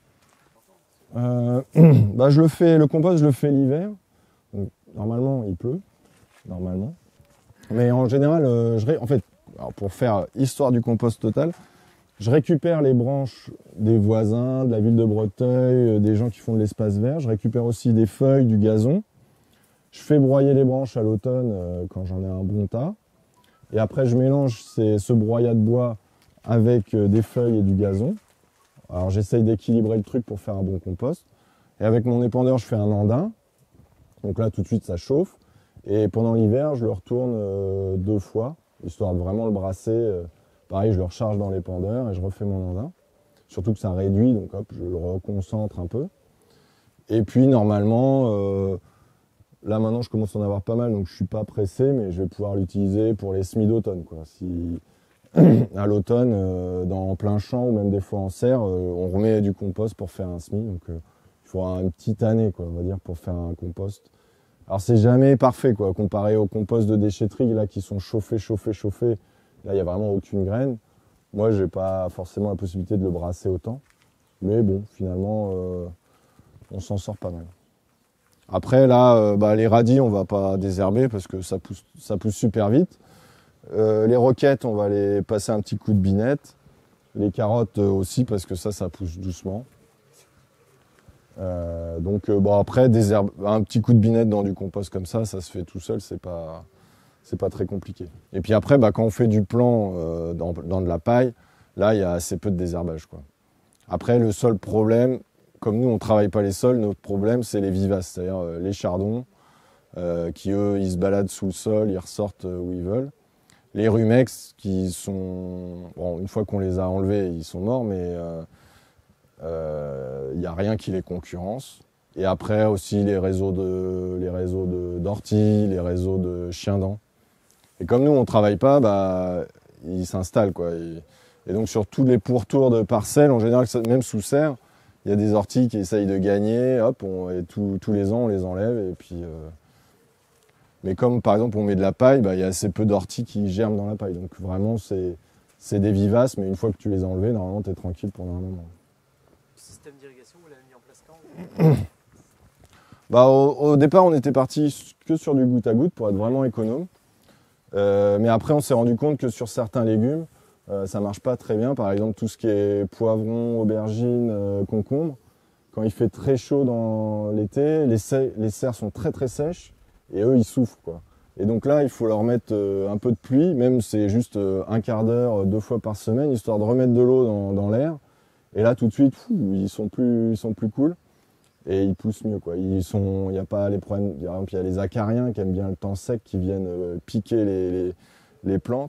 Euh, bah, je le fais, le compost je le fais l'hiver. Donc, normalement, il pleut, normalement. Mais en général, euh, je ré... en fait, alors pour faire histoire du compost total, je récupère les branches des voisins, de la ville de Breteuil, euh, des gens qui font de l'espace vert. Je récupère aussi des feuilles, du gazon. Je fais broyer les branches à l'automne euh, quand j'en ai un bon tas. Et après, je mélange ces, ce broyat de bois avec euh, des feuilles et du gazon. Alors, j'essaye d'équilibrer le truc pour faire un bon compost. Et avec mon épandeur, je fais un andin. Donc là, tout de suite, ça chauffe. Et pendant l'hiver, je le retourne euh, deux fois, histoire de vraiment le brasser. Euh, pareil, je le recharge dans l'épandeur et je refais mon andin. Surtout que ça réduit, donc hop, je le reconcentre un peu. Et puis, normalement, euh, là, maintenant, je commence à en avoir pas mal, donc je suis pas pressé, mais je vais pouvoir l'utiliser pour les semis d'automne, quoi. Si, à l'automne, euh, dans en plein champ ou même des fois en serre, euh, on remet du compost pour faire un semis. Donc, euh, il faudra une petite année, quoi, on va dire, pour faire un compost. Alors c'est jamais parfait, quoi, comparé aux composts de déchetterie là qui sont chauffés, chauffés, chauffés. Là, il n'y a vraiment aucune graine. Moi, j'ai pas forcément la possibilité de le brasser autant, mais bon, finalement, euh, on s'en sort pas mal. Après, là, euh, bah, les radis, on va pas désherber parce que ça pousse, ça pousse super vite. Euh, les roquettes, on va les passer un petit coup de binette. Les carottes aussi parce que ça, ça pousse doucement. Euh, donc euh, bon après des herbes, un petit coup de binette dans du compost comme ça, ça se fait tout seul, c'est pas c'est pas très compliqué. Et puis après bah, quand on fait du plan euh, dans, dans de la paille, là il y a assez peu de désherbage, quoi. Après le seul problème, comme nous on travaille pas les sols, notre problème c'est les vivaces, c'est-à-dire euh, les chardons euh, qui eux ils se baladent sous le sol, ils ressortent euh, où ils veulent. Les rumex qui sont bon, une fois qu'on les a enlevés ils sont morts, mais euh, il euh, n'y a rien qui les concurrence. Et après aussi les réseaux de les réseaux de d'orties, les réseaux de chiens-dents. Et comme nous on travaille pas, bah ils s'installent, quoi. Et, et donc sur tous les pourtours de parcelles, en général même sous serre, il y a des orties qui essayent de gagner. Hop, on, et tout, tous les ans on les enlève. Et puis, euh... mais comme par exemple on met de la paille, bah il y a assez peu d'orties qui germent dans la paille. Donc vraiment c'est c'est des vivaces, mais une fois que tu les as enlevés, normalement tu es tranquille pendant un moment. Système d'irrigation, vous l'avez mis en place quand? Bah, au, au départ, on était parti que sur du goutte à goutte pour être vraiment économe. Euh, mais après, on s'est rendu compte que sur certains légumes, euh, ça marche pas très bien. Par exemple, tout ce qui est poivron, aubergine, euh, concombre. Quand il fait très chaud dans l'été, les, les serres sont très très sèches et eux, ils souffrent, quoi. Et donc là, il faut leur mettre euh, un peu de pluie, même c'est juste euh, un quart d'heure, deux fois par semaine, histoire de remettre de l'eau dans, dans l'air. Et là, tout de suite, fou, ils sont plus, ils sont plus cool et ils poussent mieux, quoi. Ils sont, il n'y a pas les problèmes. Par exemple, il y a les acariens qui aiment bien le temps sec, qui viennent euh, piquer les, les, les plantes.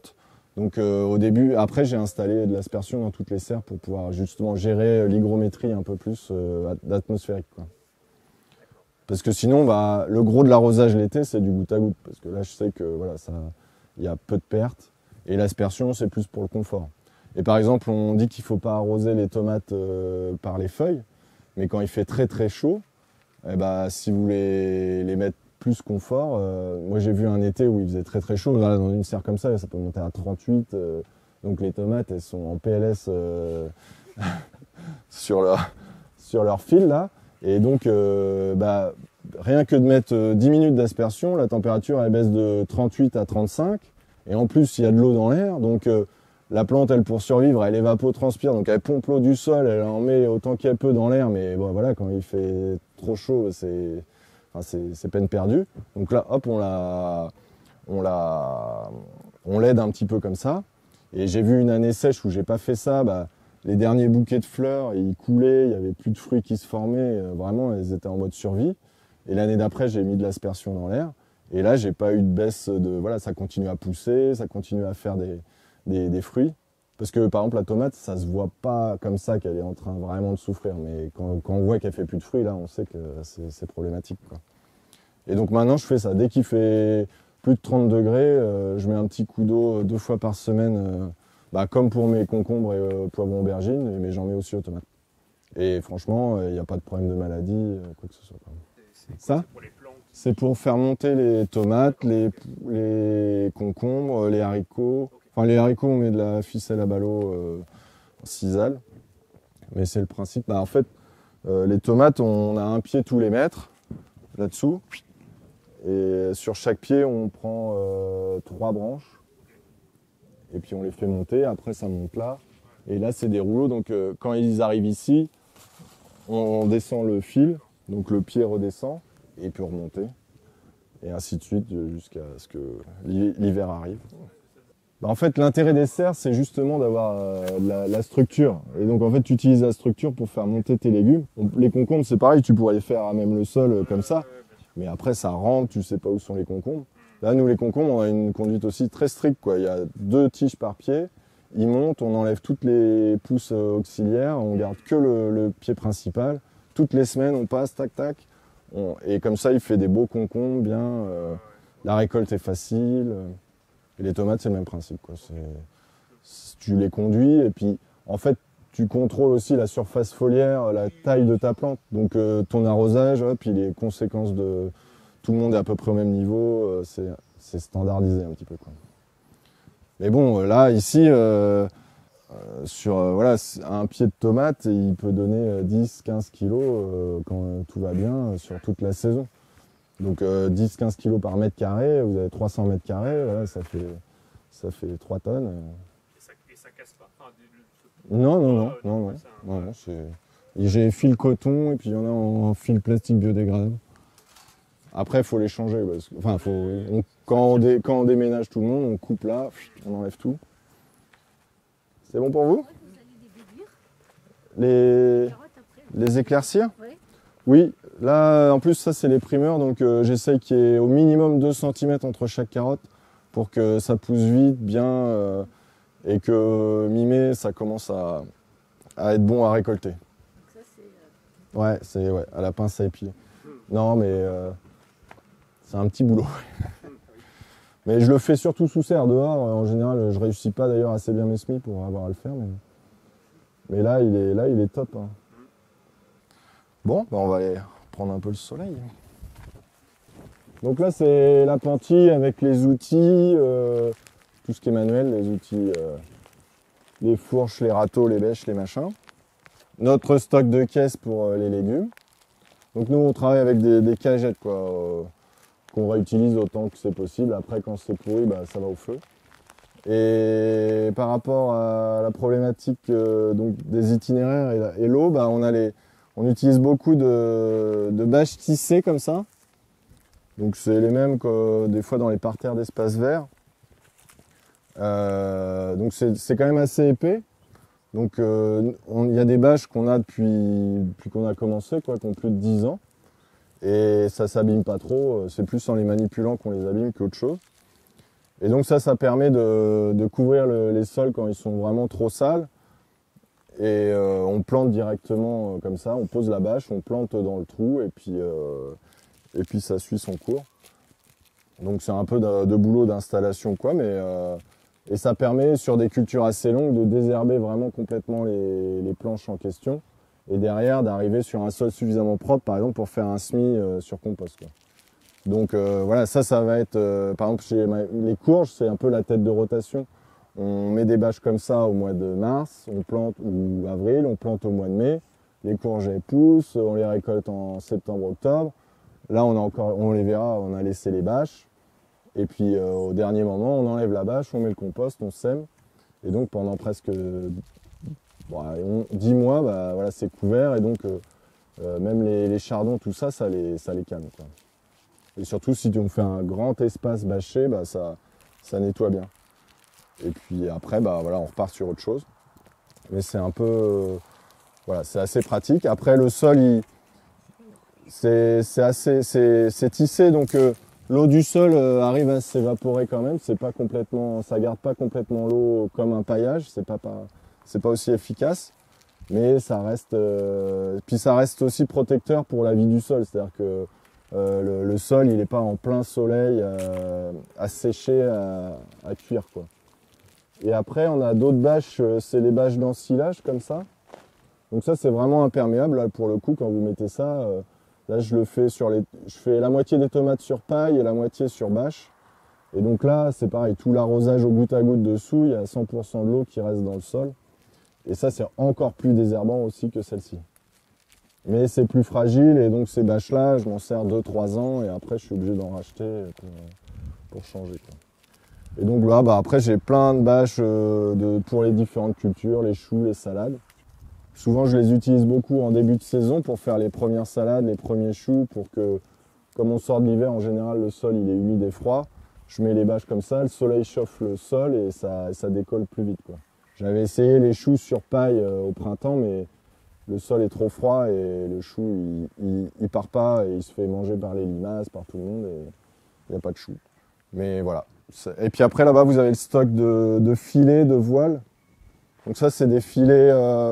Donc euh, au début, après j'ai installé de l'aspersion dans toutes les serres pour pouvoir justement gérer l'hygrométrie un peu plus euh, atmosphérique, quoi. Parce que sinon, bah, le gros de l'arrosage l'été, c'est du goutte à goutte. Parce que là, je sais que voilà, ça, il y a peu de pertes. Et l'aspersion, c'est plus pour le confort. Et par exemple, on dit qu'il ne faut pas arroser les tomates euh, par les feuilles. Mais quand il fait très très chaud, eh bah, si vous voulez les mettre plus confort, euh, moi j'ai vu un été où il faisait très très chaud. Là, dans une serre comme ça, ça peut monter à trente-huit. Euh, donc les tomates, elles sont en P L S euh, sur, leur, sur leur fil là. Et donc, euh, bah, rien que de mettre euh, dix minutes d'aspersion, la température elle baisse de trente-huit à trente-cinq. Et en plus, il y a de l'eau dans l'air. Donc, euh, la plante, elle, pour survivre, elle évapotranspire. Donc, elle pompe l'eau du sol, elle en met autant qu'elle peut dans l'air. Mais bon, voilà, quand il fait trop chaud, c'est enfin, c'est peine perdue. Donc là, hop, on la, on la, on l'aide un petit peu comme ça. Et j'ai vu une année sèche où j'ai pas fait ça. Bah, les derniers bouquets de fleurs, ils coulaient, il n'y avait plus de fruits qui se formaient, vraiment, elles étaient en mode survie. Et l'année d'après, j'ai mis de l'aspersion dans l'air. Et là, j'ai pas eu de baisse de... Voilà, ça continue à pousser, ça continue à faire des, des, des fruits. Parce que, par exemple, la tomate, ça se voit pas comme ça qu'elle est en train vraiment de souffrir. Mais quand, quand on voit qu'elle fait plus de fruits, là, on sait que c'est problématique, quoi. Et donc maintenant, je fais ça. Dès qu'il fait plus de trente degrés, euh, je mets un petit coup d'eau deux fois par semaine, euh, bah, comme pour mes concombres et euh, poivrons aubergines, mais j'en mets aussi aux tomates. Et franchement, il n'y a pas de problème de maladie, euh, quoi que ce soit. Ça, c'est pour faire monter les tomates, les, les concombres, les haricots. Enfin, les haricots, on met de la ficelle à ballot euh, en sisal. Mais c'est le principe. Bah, en fait, euh, les tomates, on a un pied tous les mètres, là-dessous. Et sur chaque pied, on prend euh, trois branches. Et puis on les fait monter. Après, ça monte là. Et là, c'est des rouleaux. Donc, euh, quand ils arrivent ici, on descend le fil. Donc, le pied redescend et peut remonter. Et ainsi de suite jusqu'à ce que l'hiver arrive. Bah, en fait, l'intérêt des serres, c'est justement d'avoir euh, la, la structure. Et donc, en fait, tu utilises la structure pour faire monter tes légumes. On, les concombres, c'est pareil. Tu pourrais les faire à même le sol euh, comme ça. Mais après, ça rentre, tu sais pas où sont les concombres. Là, nous, les concombres, on a une conduite aussi très stricte, quoi. Il y a deux tiges par pied. Ils montent, on enlève toutes les pousses auxiliaires, on garde que le, le pied principal. Toutes les semaines, on passe, tac, tac. On, et comme ça, il fait des beaux concombres, bien. Euh, la récolte est facile. Et les tomates, c'est le même principe, quoi. Tu les conduis et puis, en fait, tu contrôles aussi la surface foliaire, la taille de ta plante. Donc, euh, ton arrosage, hop, puis les conséquences de... Tout le monde est à peu près au même niveau. Euh, c'est standardisé un petit peu, quoi. Mais bon, là, ici, euh, euh, sur euh, voilà, un pied de tomate, il peut donner dix à quinze kilos euh, quand tout va bien euh, sur toute la saison. Donc euh, dix à quinze kilos par mètre carré, vous avez trois cents mètres carrés, voilà, ça, fait, ça fait trois tonnes. Et ça, et ça casse pas enfin, le... Non, non, non. non, non, non, non J'ai fil coton et puis il y en a en fil plastique biodégradable. Après, il faut les changer. Parce que, enfin, faut, on, quand, on dé, quand on déménage tout le monde, on coupe là, on enlève tout. C'est bon pour vous? Les, les éclaircir? Oui. Là, en plus, ça, c'est les primeurs. Donc, euh, j'essaye qu'il y ait au minimum deux centimètres entre chaque carotte pour que ça pousse vite, bien. Euh, et que euh, mi-mai, ça commence à, à être bon à récolter. Ça, euh... Ouais, c'est ouais, à la pince à épiler. Non, mais... Euh, c'est un petit boulot. Mais je le fais surtout sous serre, dehors. En général, je réussis pas d'ailleurs assez bien mes semis pour avoir à le faire. Mais, mais là, il est, là, il est top. Hein. Bon, bah on va aller prendre un peu le soleil. Donc là, c'est l'appentis avec les outils, euh, tout ce qui est manuel, les outils, euh, les fourches, les râteaux, les bêches, les machins. Notre stock de caisses pour euh, les légumes. Donc nous, on travaille avec des, des cagettes, quoi. Euh, qu'on réutilise autant que c'est possible. Après, quand c'est pourri, bah, ça va au feu. Et par rapport à la problématique euh, donc des itinéraires et l'eau, bah, on, a les, on utilise beaucoup de, de bâches tissées comme ça. Donc c'est les mêmes que des fois dans les parterres d'espaces verts. Euh, donc c'est quand même assez épais. Donc il euh, y a des bâches qu'on a depuis, depuis qu'on a commencé, quoi, qui ont plus de dix ans. Et ça s'abîme pas trop, c'est plus en les manipulant qu'on les abîme qu'autre chose. Et donc ça, ça permet de, de couvrir le, les sols quand ils sont vraiment trop sales. Et euh, on plante directement euh, comme ça, on pose la bâche, on plante dans le trou et puis, euh, et puis ça suit son cours. Donc c'est un peu de, de boulot d'installation quoi, mais euh, et ça permet sur des cultures assez longues de désherber vraiment complètement les, les planches en question et derrière d'arriver sur un sol suffisamment propre par exemple pour faire un semis euh, sur compost quoi. Donc euh, voilà, ça, ça va être, euh, par exemple chez les courges, c'est un peu la tête de rotation. On met des bâches comme ça au mois de mars, on plante, ou avril, on plante au mois de mai. Les courges elles poussent, on les récolte en septembre-octobre. Là on a encore, on les verra, on a laissé les bâches. Et puis euh, au dernier moment, on enlève la bâche, on met le compost, on sème. Et donc pendant presque bon, dix mois, bah, voilà, c'est couvert. Et donc euh, euh, même les, les chardons, tout ça, ça les, ça les calme, quoi. Et surtout si on fait un grand espace bâché, bah, ça, ça nettoie bien. Et puis après, bah, voilà, on repart sur autre chose. Mais c'est un peu, euh, voilà, c'est assez pratique. Après le sol, c'est assez, c'est tissé, donc euh, l'eau du sol euh, arrive à s'évaporer quand même. C'est pas complètement, ça garde pas complètement l'eau comme un paillage. C'est pas, pas, c'est pas aussi efficace, mais ça reste. Euh, puis ça reste aussi protecteur pour la vie du sol, c'est-à-dire que euh, le, le sol, il n'est pas en plein soleil euh, à sécher, à, à cuire quoi. Et après, on a d'autres bâches, c'est les bâches d'ensilage comme ça. Donc ça, c'est vraiment imperméable. Là, pour le coup, quand vous mettez ça, euh, là, je le fais sur les, je fais la moitié des tomates sur paille et la moitié sur bâche. Et donc là, c'est pareil, tout l'arrosage au goutte à goutte dessous, il y a cent pour cent de l'eau qui reste dans le sol. Et ça, c'est encore plus désherbant aussi que celle-ci. Mais c'est plus fragile et donc ces bâches-là, je m'en sers deux trois ans et après, je suis obligé d'en racheter pour, pour changer, quoi. Et donc là, bah après, j'ai plein de bâches euh, de, pour les différentes cultures, les choux, les salades. Souvent, je les utilise beaucoup en début de saison pour faire les premières salades, les premiers choux, pour que, comme on sort de l'hiver, en général, le sol il est humide et froid. Je mets les bâches comme ça, le soleil chauffe le sol et ça, ça décolle plus vite, quoi. J'avais essayé les choux sur paille euh, au printemps, mais le sol est trop froid et le chou, il, il, il part pas et il se fait manger par les limaces, par tout le monde et il n'y a pas de chou. Mais voilà. Et puis après, là-bas, vous avez le stock de, de filets, de voiles. Donc ça, c'est des filets euh,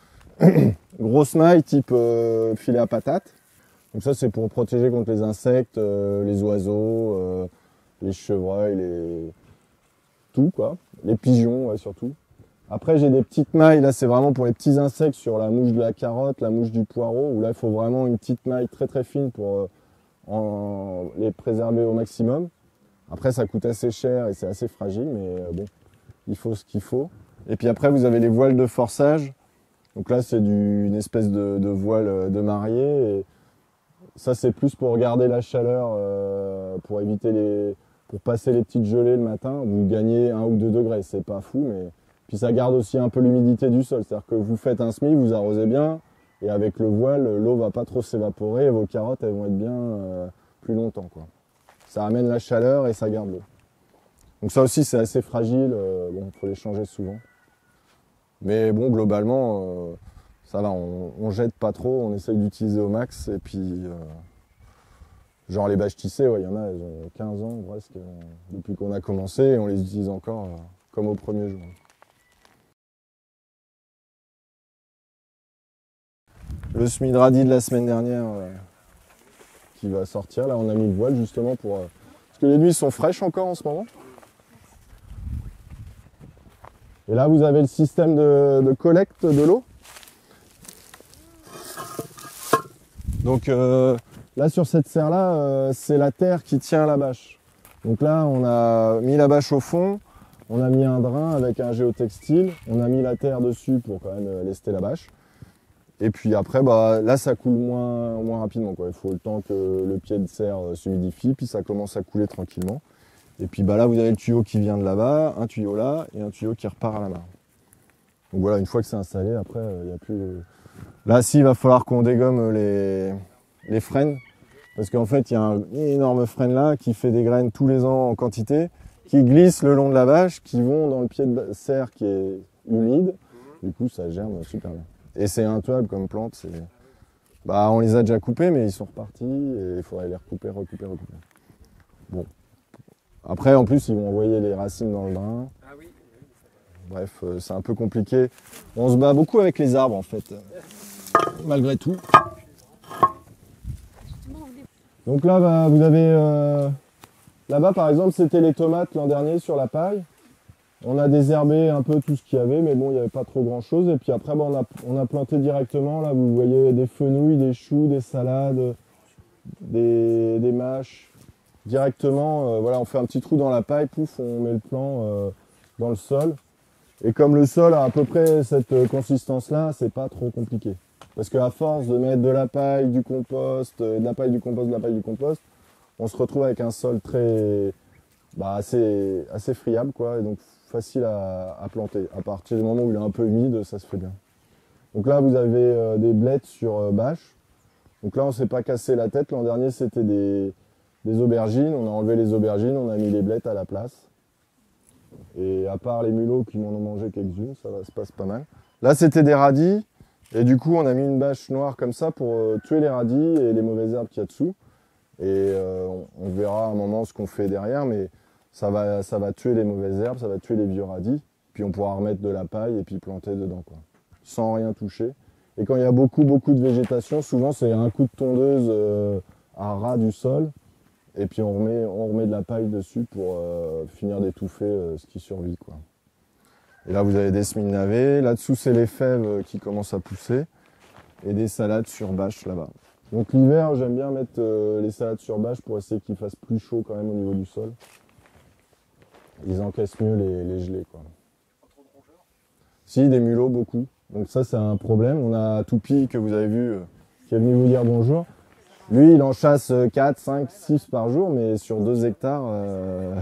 grosses mailles, type euh, filet à patates. Donc ça, c'est pour protéger contre les insectes, euh, les oiseaux, euh, les chevreuils, les... tout, quoi. Les pigeons, ouais, surtout. Après, j'ai des petites mailles. Là, c'est vraiment pour les petits insectes sur la mouche de la carotte, la mouche du poireau, où là, il faut vraiment une petite maille très très fine pour euh, en... les préserver au maximum. Après, ça coûte assez cher et c'est assez fragile, mais bon, il faut ce qu'il faut. Et puis après, vous avez les voiles de forçage. Donc là, c'est une espèce de, de voile de mariée. Et ça, c'est plus pour garder la chaleur, euh, pour éviter les, pour passer les petites gelées le matin. Vous gagnez un ou deux degrés, c'est pas fou, mais puis ça garde aussi un peu l'humidité du sol. C'est-à-dire que vous faites un semis, vous arrosez bien, et avec le voile, l'eau va pas trop s'évaporer et vos carottes, elles vont être bien euh, plus longtemps, quoi. Ça amène la chaleur et ça garde l'eau. Donc ça aussi, c'est assez fragile. Euh, bon, il faut les changer souvent. Mais bon, globalement, euh, ça va. On, on jette pas trop. On essaye d'utiliser au max. Et puis, euh, genre les bâches tissées, ouais, il y en a, elles ont quinze ans presque, euh, depuis qu'on a commencé. Et on les utilise encore euh, comme au premier jour. Le semis de radis de la semaine dernière... Euh, qui va sortir. Là, on a mis le voile justement pour... Euh, parce que les nuits sont fraîches encore en ce moment. Et là, vous avez le système de, de collecte de l'eau. Donc euh, là, sur cette serre-là, euh, c'est la terre qui tient la bâche. Donc là, on a mis la bâche au fond, on a mis un drain avec un géotextile, on a mis la terre dessus pour quand même lester la bâche. Et puis après, bah, là, ça coule moins, moins rapidement, quoi. Il faut le temps que le pied de serre s'humidifie, puis ça commence à couler tranquillement. Et puis bah, là, vous avez le tuyau qui vient de là-bas, un tuyau là, et un tuyau qui repart à la main. Donc voilà, une fois que c'est installé, après, il n'y a plus... Là, si, il va falloir qu'on dégomme les, les frênes, parce qu'en fait, il y a un énorme frêne là qui fait des graines tous les ans en quantité, qui glissent le long de la bâche, qui vont dans le pied de serre qui est humide. Du coup, ça germe super bien. Et c'est intuable comme plante. C'est... Bah, on les a déjà coupés, mais ils sont repartis et il faudrait les recouper, recouper, recouper. Bon. Après, en plus, ils vont envoyer les racines dans le drain. Ah oui. Bref, euh, c'est un peu compliqué. On se bat beaucoup avec les arbres, en fait, malgré tout. Donc là, bah, vous avez... Euh, là-bas, par exemple, c'était les tomates l'an dernier sur la paille. On a désherbé un peu tout ce qu'il y avait, mais bon, il n'y avait pas trop grand-chose. Et puis après, bah, on, a, on a planté directement. Là, vous voyez des fenouils, des choux, des salades, des, des mâches. Directement, euh, voilà, on fait un petit trou dans la paille, pouf, on met le plant euh, dans le sol. Et comme le sol a à peu près cette euh, consistance-là, c'est pas trop compliqué. Parce qu'à force de mettre de la paille, du compost, euh, de la paille, du compost, de la paille, du compost, on se retrouve avec un sol très, bah, assez, assez friable, quoi, et donc facile à, à planter. À partir du moment où il est un peu humide, ça se fait bien. Donc là, vous avez euh, des blettes sur euh, bâche. Donc là, on s'est pas cassé la tête. L'an dernier, c'était des, des aubergines. On a enlevé les aubergines, on a mis les blettes à la place. Et à part les mulots qui m'en ont mangé quelques-unes, ça va, se passe pas mal. Là, c'était des radis. Et du coup, on a mis une bâche noire comme ça pour euh, tuer les radis et les mauvaises herbes qu'il y a dessous. Et euh, on, on verra à un moment ce qu'on fait derrière, mais ça va, ça va tuer les mauvaises herbes, ça va tuer les vieux radis. Puis on pourra remettre de la paille et puis planter dedans, quoi, sans rien toucher. Et quand il y a beaucoup, beaucoup de végétation, souvent c'est un coup de tondeuse euh, à ras du sol. Et puis on remet, on remet de la paille dessus pour euh, finir d'étouffer euh, ce qui survit, quoi. Et là, vous avez des semis de navets. Là-dessous, c'est les fèves qui commencent à pousser. Et des salades sur bâche là-bas. Donc l'hiver, j'aime bien mettre euh, les salades sur bâche pour essayer qu'il fasse plus chaud quand même au niveau du sol. Ils encaissent mieux les, les gelées, quoi. Si, des mulots, beaucoup. Donc ça, c'est un problème. On a Toupi, que vous avez vu, euh, qui est venu vous dire bonjour. Lui, il en chasse quatre, cinq, six par jour, mais sur deux hectares, euh...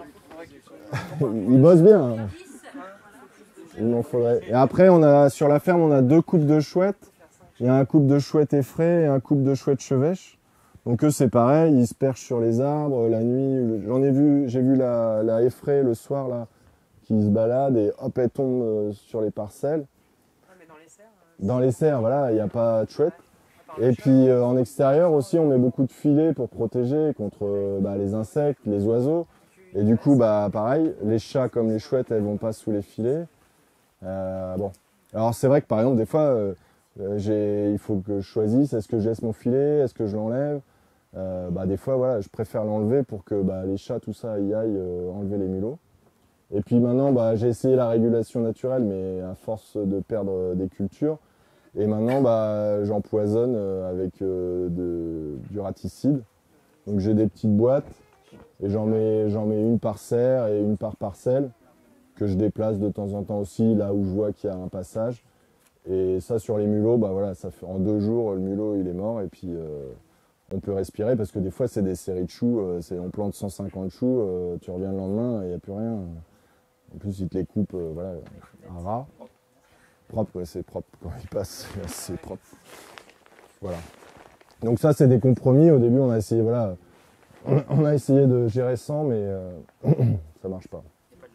il bosse bien, hein. Il m'en faudrait. Et après, on a, sur la ferme, on a deux couples de chouettes. Il y a un couple de chouettes effraies et un couple de chouettes chevêches. Donc eux, c'est pareil, ils se perchent sur les arbres la nuit. J'en ai vu, j'ai vu la, la effraie le soir, là, qui se balade et hop, elle tombe euh, sur les parcelles. Ah, mais dans les serres, euh, Dans les serres, voilà, il n'y a pas de chouette. Et puis euh, en extérieur aussi, on met beaucoup de filets pour protéger contre euh, bah, les insectes, les oiseaux. Et du coup, bah pareil, les chats comme les chouettes, elles vont pas sous les filets. Euh, bon, alors c'est vrai que par exemple, des fois, euh, j'ai, il faut que je choisisse, est-ce que je laisse mon filet, est-ce que je l'enlève. euh, bah, Des fois, voilà, je préfère l'enlever pour que bah, les chats, tout ça, y aillent euh, enlever les mulots. Et puis maintenant, bah, j'ai essayé la régulation naturelle, mais à force de perdre des cultures. Et maintenant, bah, j'empoisonne euh, avec euh, de, du raticide. Donc j'ai des petites boîtes et j'en mets, j'en mets une par serre et une par parcelle, que je déplace de temps en temps aussi là où je vois qu'il y a un passage. Et ça, sur les mulots, bah voilà, ça fait en deux jours, le mulot il est mort et puis euh, on peut respirer parce que des fois c'est des séries de choux, euh, c'est, on plante cent cinquante choux, euh, tu reviens le lendemain et il n'y a plus rien. En plus ils te les coupent, euh, voilà, à ras. Propre, ouais, c'est propre quand ils passent, c'est propre. Voilà. Donc ça c'est des compromis. Au début on a essayé, voilà, on a essayé de gérer sans, mais euh, ça marche pas.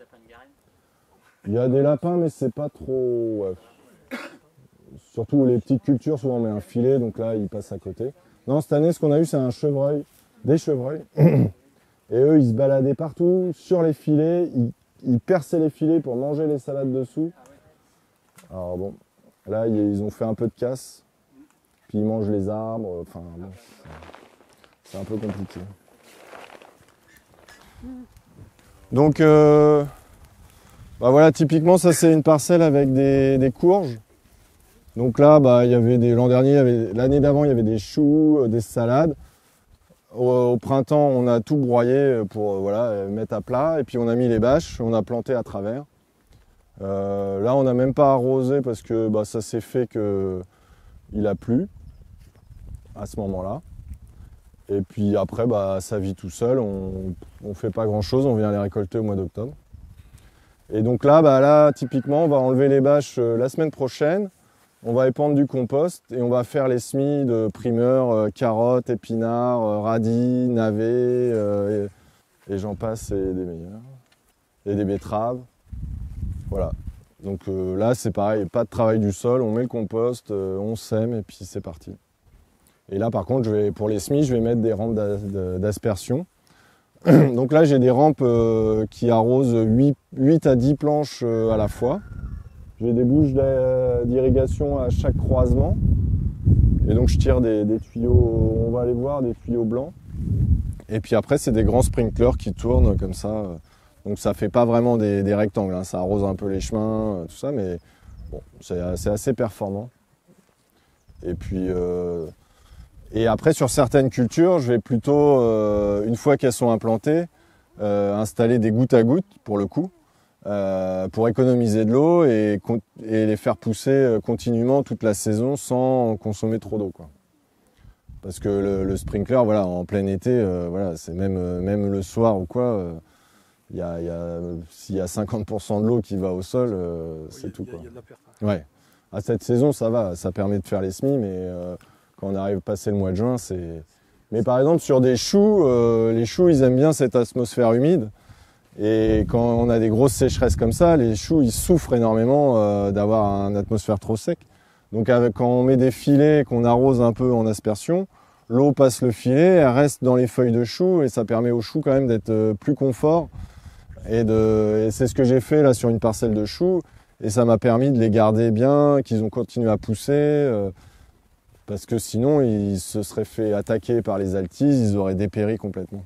Il y a des lapins, mais c'est pas trop. Ouais. Surtout les petites cultures, souvent on met un filet, donc là ils passent à côté. Non, cette année ce qu'on a eu c'est un chevreuil, des chevreuils. Et eux ils se baladaient partout sur les filets, ils, ils perçaient les filets pour manger les salades dessous. Alors bon, là ils ont fait un peu de casse, puis ils mangent les arbres, enfin bon, c'est un peu compliqué. Donc euh, bah voilà, typiquement ça c'est une parcelle avec des, des courges. Donc là, bah, il y avait des, l'an dernier, il y avait, l'année d'avant, il y avait des choux, euh, des salades. Au, au printemps, on a tout broyé pour euh, voilà, mettre à plat. Et puis on a mis les bâches, on a planté à travers. Euh, là, on n'a même pas arrosé parce que bah, ça s'est fait qu'il a plu à ce moment-là. Et puis après, bah, ça vit tout seul. On ne fait pas grand-chose, on vient les récolter au mois d'octobre. Et donc là, bah, là, typiquement, on va enlever les bâches euh, la semaine prochaine. On va épandre du compost et on va faire les semis de primeurs, euh, carottes, épinards, euh, radis, navets, euh, et, et j'en passe, et des meilleurs. Et des betteraves. Voilà. Donc euh, là, c'est pareil, pas de travail du sol, on met le compost, euh, on sème et puis c'est parti. Et là, par contre, je vais, pour les semis, je vais mettre des rampes d'aspersion. Donc là, j'ai des rampes euh, qui arrosent huit à dix planches euh, à la fois. J'ai des bouches d'irrigation à chaque croisement. Et donc je tire des, des tuyaux, on va aller voir, des tuyaux blancs. Et puis après, c'est des grands sprinklers qui tournent comme ça. Donc ça fait pas vraiment des, des rectangles, hein. Ça arrose un peu les chemins, tout ça, mais bon, c'est assez performant. Et puis, euh, et après, sur certaines cultures, je vais plutôt, euh, une fois qu'elles sont implantées, euh, installer des gouttes à gouttes, pour le coup, euh, pour économiser de l'eau et, et les faire pousser continuellement toute la saison sans consommer trop d'eau, quoi. Parce que le, le sprinkler, voilà, en plein été, euh, voilà, c'est même, même le soir ou quoi, euh, y a, y a, s'il y a cinquante pour cent de l'eau qui va au sol, euh, oui, c'est tout, quoi. Y a de la perte, hein. Ouais. À cette saison, ça va, ça permet de faire les semis, mais euh, quand on arrive à passer le mois de juin, c'est... Mais par exemple, sur des choux, euh, les choux, ils aiment bien cette atmosphère humide. Et quand on a des grosses sécheresses comme ça, les choux, ils souffrent énormément euh, d'avoir une atmosphère trop sec. Donc avec, quand on met des filets, qu'on arrose un peu en aspersion, l'eau passe le filet, elle reste dans les feuilles de choux et ça permet aux choux quand même d'être plus confort. Et, de, et c'est ce que j'ai fait là sur une parcelle de choux. Et ça m'a permis de les garder bien, qu'ils ont continué à pousser. Euh, parce que sinon, ils se seraient fait attaquer par les altises, ils auraient dépéri complètement.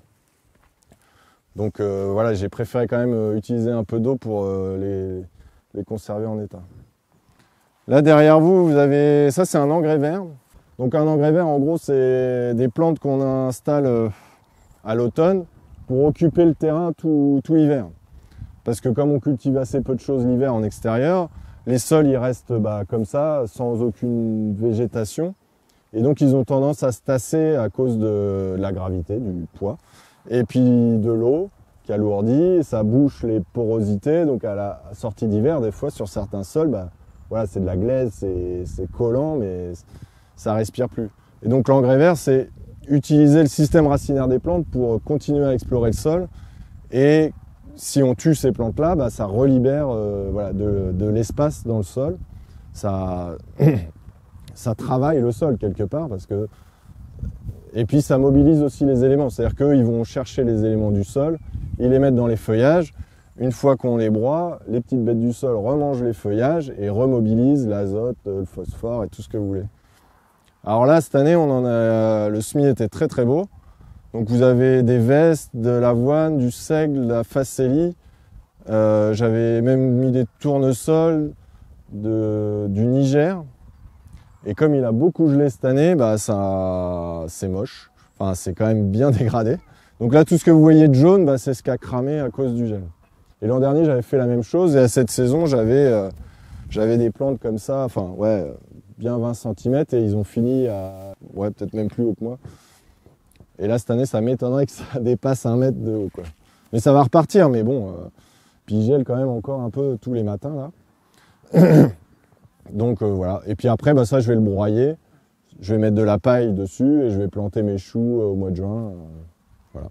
Donc euh, voilà, j'ai préféré quand même utiliser un peu d'eau pour euh, les, les conserver en état. Là derrière vous, vous avez, ça c'est un engrais vert. Donc un engrais vert, en gros, c'est des plantes qu'on installe euh, à l'automne pour occuper le terrain tout, tout l'hiver. Parce que comme on cultive assez peu de choses l'hiver en extérieur, les sols ils restent bah, comme ça, sans aucune végétation. Et donc ils ont tendance à se tasser à cause de la gravité, du poids. Et puis de l'eau qui alourdit, ça bouche les porosités. Donc à la sortie d'hiver, des fois sur certains sols, bah, voilà, c'est de la glaise, c'est collant, mais ça respire plus. Et donc l'engrais vert, c'est utiliser le système racinaire des plantes pour continuer à explorer le sol. Et si on tue ces plantes-là, bah, ça relibère euh, voilà, de, de l'espace dans le sol. Ça, ça travaille le sol quelque part parce que... Et puis ça mobilise aussi les éléments. C'est-à-dire qu'ils vont chercher les éléments du sol, ils les mettent dans les feuillages. Une fois qu'on les broie, les petites bêtes du sol remangent les feuillages et remobilisent l'azote, le phosphore et tout ce que vous voulez. Alors là, cette année, on en a, le semis était très très beau. Donc vous avez des vestes, de l'avoine, du seigle, de la facélie. Euh, J'avais même mis des tournesols de, du Niger. Et comme il a beaucoup gelé cette année, bah ça, c'est moche. Enfin, c'est quand même bien dégradé. Donc là, tout ce que vous voyez de jaune, bah, c'est ce qui a cramé à cause du gel. Et l'an dernier, j'avais fait la même chose. Et à cette saison, j'avais euh, j'avais des plantes comme ça, enfin, ouais, bien vingt centimètres. Et ils ont fini à, ouais, peut-être même plus haut que moi. Et là, cette année, ça m'étonnerait que ça dépasse un mètre de haut, quoi. Mais ça va repartir, mais bon. Euh, puis il gèle quand même encore un peu tous les matins, là. Donc euh, voilà. Et puis après, bah, ça, je vais le broyer. Je vais mettre de la paille dessus et je vais planter mes choux euh, au mois de juin. Euh, voilà.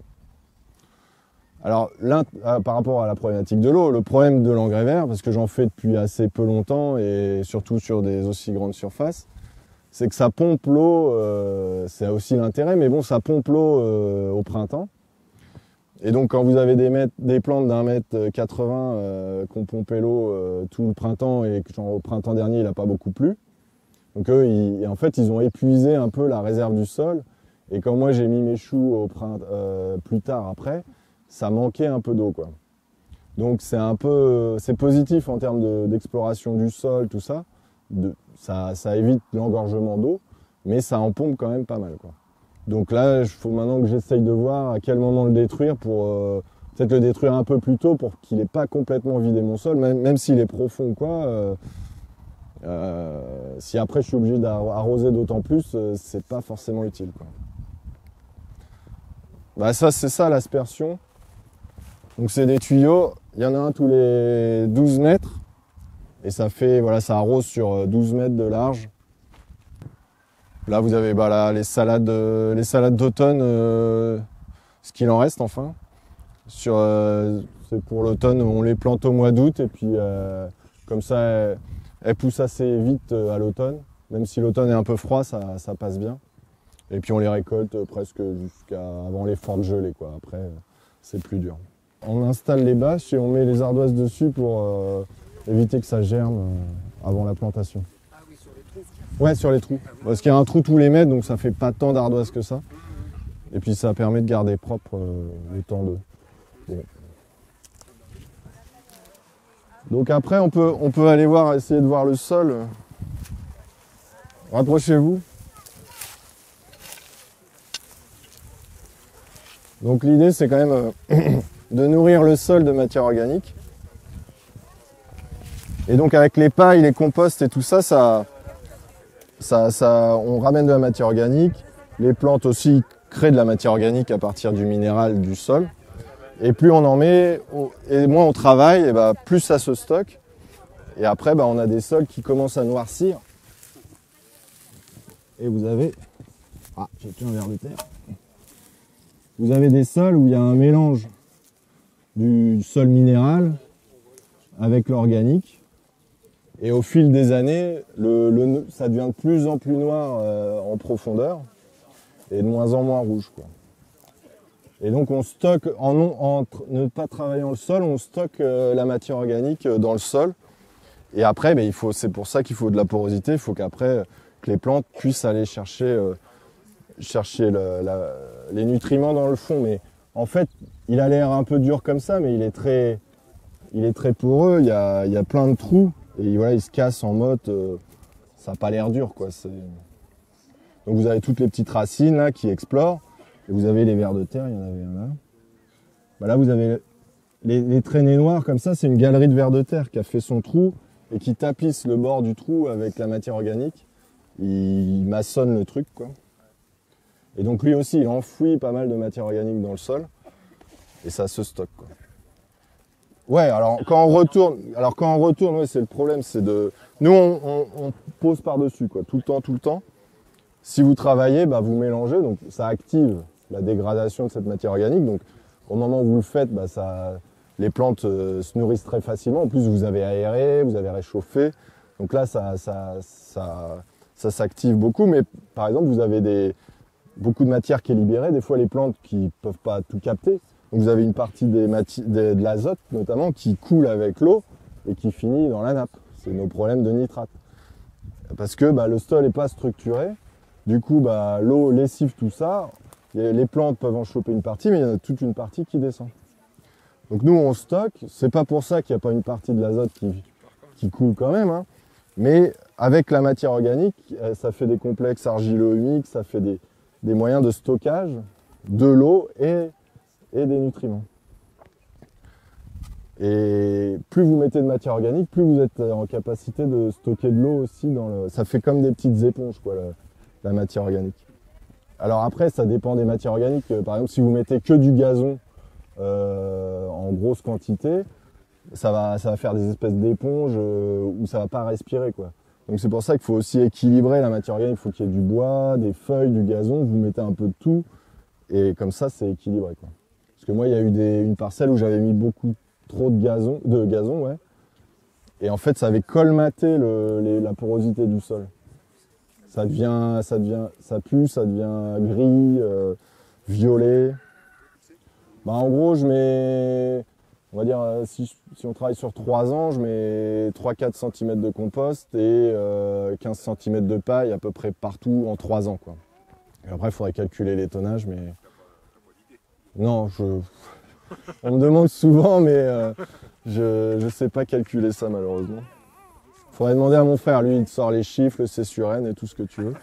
Alors là, euh, par rapport à la problématique de l'eau, le problème de l'engrais vert, parce que j'en fais depuis assez peu longtemps et surtout sur des aussi grandes surfaces, c'est que ça pompe l'eau, euh, c'est aussi l'intérêt, mais bon, ça pompe l'eau euh, au printemps. Et donc quand vous avez des, mètres, des plantes d'un mètre quatre-vingts euh, qui ont pompé l'eau euh, tout le printemps et que genre, au printemps dernier il n'a pas beaucoup plu, donc eux, ils, en fait, ils ont épuisé un peu la réserve du sol. Et quand moi j'ai mis mes choux au printemps, euh, plus tard après, ça manquait un peu d'eau, quoi. Donc c'est un peu, c'est positif en termes d'exploration du sol, tout ça. De, ça, ça évite l'engorgement d'eau, mais ça en pompe quand même pas mal, quoi. Donc là, il faut maintenant que j'essaye de voir à quel moment le détruire pour euh, peut-être le détruire un peu plus tôt pour qu'il n'ait pas complètement vidé mon sol, même, même s'il est profond ou quoi. Euh, euh, si après je suis obligé d'arroser d'autant plus, euh, c'est pas forcément utile, quoi. Bah ça, c'est ça l'aspersion. Donc c'est des tuyaux, il y en a un tous les douze mètres. Et ça fait, voilà, ça arrose sur douze mètres de large. Là, vous avez bah, là, les salades, euh, les salades d'automne, euh, ce qu'il en reste enfin. Sur, euh, c'est pour l'automne, on les plante au mois d'août et puis euh, comme ça, elles, elles poussent assez vite à l'automne. Même si l'automne est un peu froid, ça, ça passe bien. Et puis on les récolte presque jusqu'à avant les fortes gelées, quoi. Après, c'est plus dur. On installe les bâches et on met les ardoises dessus pour euh, éviter que ça germe euh, avant la plantation. Ah oui, sur les trous. Ouais, sur les trous. Parce qu'il y a un trou tous les mètres, donc ça fait pas tant d'ardoises que ça. Et puis ça permet de garder propre euh, le temps de... Bon. Donc après, on peut, on peut aller voir, essayer de voir le sol. Rapprochez-vous. Donc l'idée, c'est quand même euh, de nourrir le sol de matière organique. Et donc avec les pailles, les composts et tout ça, ça, ça, ça, on ramène de la matière organique. Les plantes aussi créent de la matière organique à partir du minéral du sol. Et plus on en met, et moins on travaille, et bah, plus ça se stocke. Et après, bah, on a des sols qui commencent à noircir. Et vous avez... Ah, j'ai plus un verre de terre. Vous avez des sols où il y a un mélange du sol minéral avec l'organique. Et au fil des années, le, le, ça devient de plus en plus noir euh, en profondeur et de moins en moins rouge, quoi. Et donc on stocke, en, en ne pas travaillant le sol, on stocke euh, la matière organique dans le sol. Et après, ben, il faut, c'est pour ça qu'il faut de la porosité. Il faut qu'après, que les plantes puissent aller chercher, euh, chercher le, la, les nutriments dans le fond. Mais en fait, il a l'air un peu dur comme ça, mais il est très, il est très poreux. Il y a, il y a plein de trous. Et voilà, il se casse en mode, euh, ça n'a pas l'air dur, quoi. Donc vous avez toutes les petites racines là qui explorent. Et vous avez les vers de terre, il y en avait un là. Bah là, vous avez les, les traînées noires comme ça, c'est une galerie de vers de terre qui a fait son trou et qui tapisse le bord du trou avec la matière organique. Il maçonne le truc, quoi. Et donc lui aussi, il enfouit pas mal de matière organique dans le sol et ça se stocke, quoi. Ouais, alors quand on retourne, alors quand on retourne, ouais, c'est le problème, c'est de, nous on, on, on pose par dessus, quoi, tout le temps, tout le temps. Si vous travaillez, bah, vous mélangez, donc ça active la dégradation de cette matière organique. Donc au moment où vous le faites, bah, ça, les plantes euh, se nourrissent très facilement. En plus, vous avez aéré, vous avez réchauffé. Donc là, ça, ça, ça, ça s'active beaucoup. Mais par exemple, vous avez des, beaucoup de matière qui est libérée. Des fois, les plantes qui ne peuvent pas tout capter. Donc vous avez une partie des mati- des, de l'azote, notamment, qui coule avec l'eau et qui finit dans la nappe. C'est nos problèmes de nitrate. Parce que bah, le sol n'est pas structuré. Du coup, bah, l'eau lessive tout ça. Les plantes peuvent en choper une partie, mais il y en a toute une partie qui descend. Donc nous, on stocke. C'est pas pour ça qu'il n'y a pas une partie de l'azote qui, qui coule quand même, hein. Mais avec la matière organique, ça fait des complexes argilo-humiques, ça fait des, des moyens de stockage de l'eau et, et des nutriments. Et plus vous mettez de matière organique, plus vous êtes en capacité de stocker de l'eau aussi. Dans le... Ça fait comme des petites éponges, quoi, la, la matière organique. Alors après, ça dépend des matières organiques. Par exemple, si vous mettez que du gazon euh, en grosse quantité, ça va, ça va faire des espèces d'éponges euh, où ça va pas respirer, quoi. Donc c'est pour ça qu'il faut aussi équilibrer la matière organique. Il faut qu'il y ait du bois, des feuilles, du gazon. Vous mettez un peu de tout et comme ça, c'est équilibré, quoi. Parce que moi, il y a eu des, une parcelle où j'avais mis beaucoup trop de gazon, de gazon, ouais. Et en fait, ça avait colmaté le, les, la porosité du sol. Ça devient, ça devient, ça pue, ça devient gris, euh, violet. Bah, en gros, je mets, on va dire, si, si on travaille sur trois ans, je mets trois à quatre centimètres de compost et euh, quinze centimètres de paille à peu près partout en trois ans, quoi. Et après, il faudrait calculer les tonnages, mais non, je, on me demande souvent, mais euh, je ne sais pas calculer ça malheureusement. Faudrait demander à mon frère, lui il te sort les chiffres, le C sur N et tout ce que tu veux.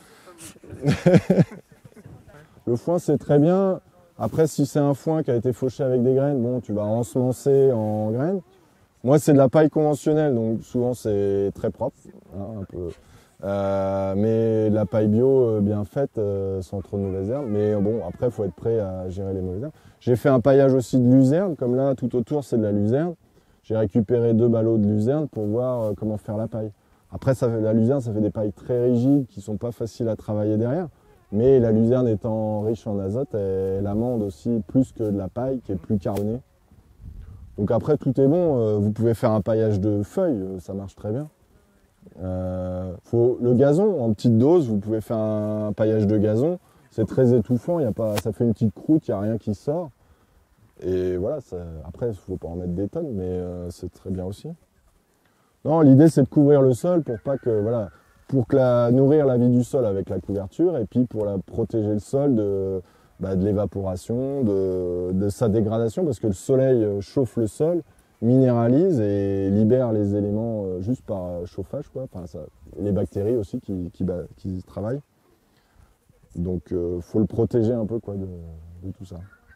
Le foin c'est très bien. Après si c'est un foin qui a été fauché avec des graines, bon tu vas ensemencer en graines. Moi c'est de la paille conventionnelle, donc souvent c'est très propre, hein, un peu. Euh, mais de la paille bio bien faite, euh, sans trop de mauvaises herbes. Mais bon après il faut être prêt à gérer les mauvaises herbes. J'ai fait un paillage aussi de luzerne, comme là tout autour c'est de la luzerne. J'ai récupéré deux ballots de luzerne pour voir comment faire la paille. Après, ça fait, la luzerne, ça fait des pailles très rigides qui ne sont pas faciles à travailler derrière. Mais la luzerne étant riche en azote, elle amende aussi plus que de la paille qui est plus carbonée. Donc après, tout est bon. Vous pouvez faire un paillage de feuilles, ça marche très bien. Euh, faut, le gazon, en petite dose, vous pouvez faire un paillage de gazon. C'est très étouffant, y a pas, ça fait une petite croûte, il n'y a rien qui sort. Et voilà, ça, après, il ne faut pas en mettre des tonnes, mais euh, c'est très bien aussi. Non, l'idée, c'est de couvrir le sol pour pas que, voilà, pour que la, nourrir la vie du sol avec la couverture, et puis pour la, protéger le sol de, bah, de l'évaporation, de, de sa dégradation, parce que le soleil chauffe le sol, minéralise et libère les éléments euh, juste par chauffage, quoi. Enfin, ça, les bactéries aussi qui, qui, bah, qui travaillent. Donc, il euh, faut le protéger un peu, quoi, de, de tout ça.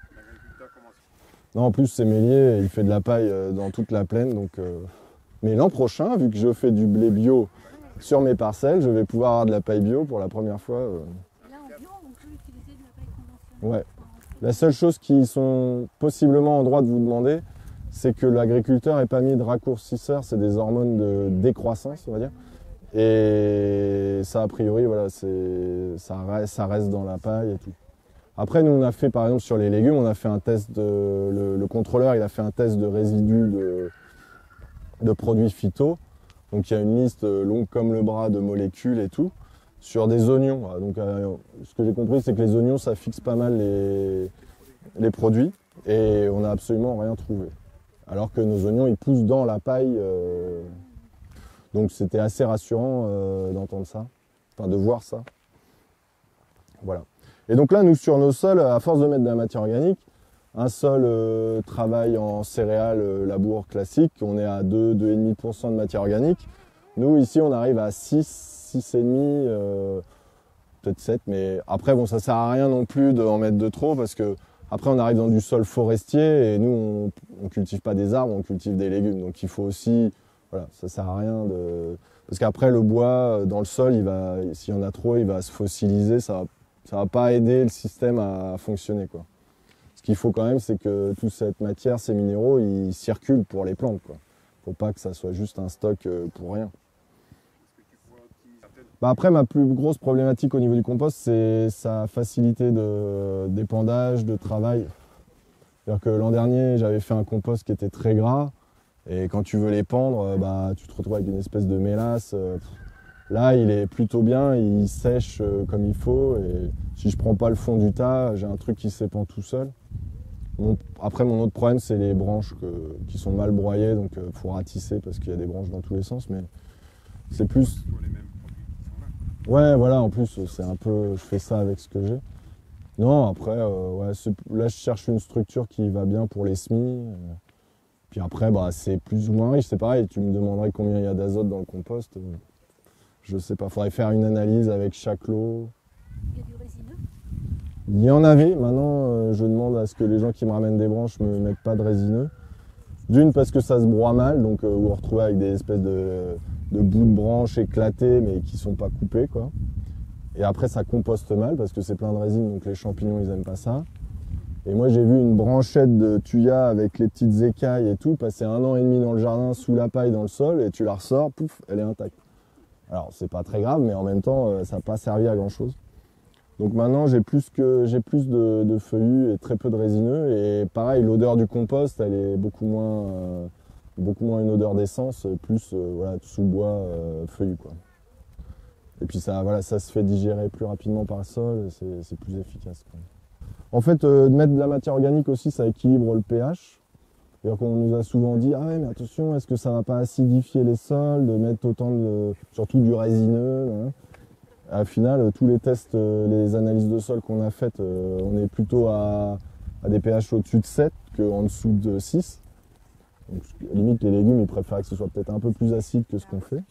Non, en plus, c'est Méliès, il fait de la paille euh, dans toute la plaine, donc... Euh, mais l'an prochain, vu que je fais du blé bio sur mes parcelles, je vais pouvoir avoir de la paille bio pour la première fois. Euh. Là, en bio, on peut utiliser de la paille conventionnelle. Ouais. La seule chose qu'ils sont possiblement en droit de vous demander, c'est que l'agriculteur n'ait pas mis de raccourcisseur, c'est des hormones de décroissance, on va dire. Et ça, a priori, voilà, c'est, ça, reste, ça reste dans la paille et tout. Après, nous, on a fait, par exemple, sur les légumes, on a fait un test de... Le, le contrôleur, il a fait un test de résidus de... de produits phyto. Donc il y a une liste longue comme le bras de molécules et tout, sur des oignons. Donc euh, ce que j'ai compris, c'est que les oignons, ça fixe pas mal les, les produits, et on n'a absolument rien trouvé. Alors que nos oignons, ils poussent dans la paille. Euh, donc c'était assez rassurant euh, d'entendre ça, enfin de voir ça. Voilà. Et donc là, nous, sur nos sols, à force de mettre de la matière organique, un sol euh, travail en céréales, euh, labour classique, on est à deux à deux virgule cinq pour cent de matière organique. Nous, ici, on arrive à six, six virgule cinq, euh, peut-être sept, mais après, bon, ça sert à rien non plus d'en mettre de trop, parce que après, on arrive dans du sol forestier, et nous, on ne cultive pas des arbres, on cultive des légumes. Donc il faut aussi, voilà, ça sert à rien de... Parce qu'après, le bois, dans le sol, il va, s'il y en a trop, il va se fossiliser, ça va, ça va pas aider le système à fonctionner, quoi. Ce qu'il faut quand même, c'est que toute cette matière, ces minéraux, ils circulent pour les plantes, quoi. Faut pas que ça soit juste un stock pour rien. Bah après, ma plus grosse problématique au niveau du compost, c'est sa facilité de d'épandage, de travail. C'est-à-dire que l'an dernier, j'avais fait un compost qui était très gras, et quand tu veux l'épandre, bah, tu te retrouves avec une espèce de mélasse. Là, il est plutôt bien, il sèche comme il faut, et si je prends pas le fond du tas, j'ai un truc qui s'épand tout seul. Mon, après, mon autre problème, c'est les branches que, qui sont mal broyées, donc il euh, faut ratisser parce qu'il y a des branches dans tous les sens, mais c'est plus... Ouais, voilà, en plus, c'est un peu... Je fais ça avec ce que j'ai. Non, après, euh, ouais, là, je cherche une structure qui va bien pour les semis. Euh, puis après, bah, c'est plus ou moins riche, c'est pareil. Tu me demanderais combien il y a d'azote dans le compost. Euh, je sais pas, il faudrait faire une analyse avec chaque lot. Il y a du résineux? Il y en avait, maintenant euh, je demande à ce que les gens qui me ramènent des branches ne me mettent pas de résineux. D'une, parce que ça se broie mal, donc euh, vous vous retrouvez avec des espèces de, de bouts de branches éclatés mais qui ne sont pas coupés, quoi. Et après ça composte mal parce que c'est plein de résine, donc les champignons ils n'aiment pas ça. Et moi j'ai vu une branchette de thuya avec les petites écailles et tout passer un an et demi dans le jardin sous la paille dans le sol, et tu la ressors, pouf, elle est intacte. Alors c'est pas très grave, mais en même temps euh, ça n'a pas servi à grand chose. Donc maintenant, j'ai plus, que, j'ai plus de, de feuillus et très peu de résineux. Et pareil, l'odeur du compost, elle est beaucoup moins, euh, beaucoup moins une odeur d'essence, plus euh, voilà, sous-bois euh, feuillu, quoi. Et puis ça, voilà, ça se fait digérer plus rapidement par le sol, c'est, c'est plus efficace, quoi. En fait, euh, de mettre de la matière organique aussi, ça équilibre le pH. C'est-à-dire qu'on nous a souvent dit « Ah ouais, mais attention, est-ce que ça ne va pas acidifier les sols, de mettre autant de... surtout du résineux hein ?» Au final, tous les tests, les analyses de sol qu'on a faites, on est plutôt à, à des pH au-dessus de sept qu'en dessous de six. Donc, limite, les légumes, ils préfèrent que ce soit peut-être un peu plus acide que ce qu'on fait.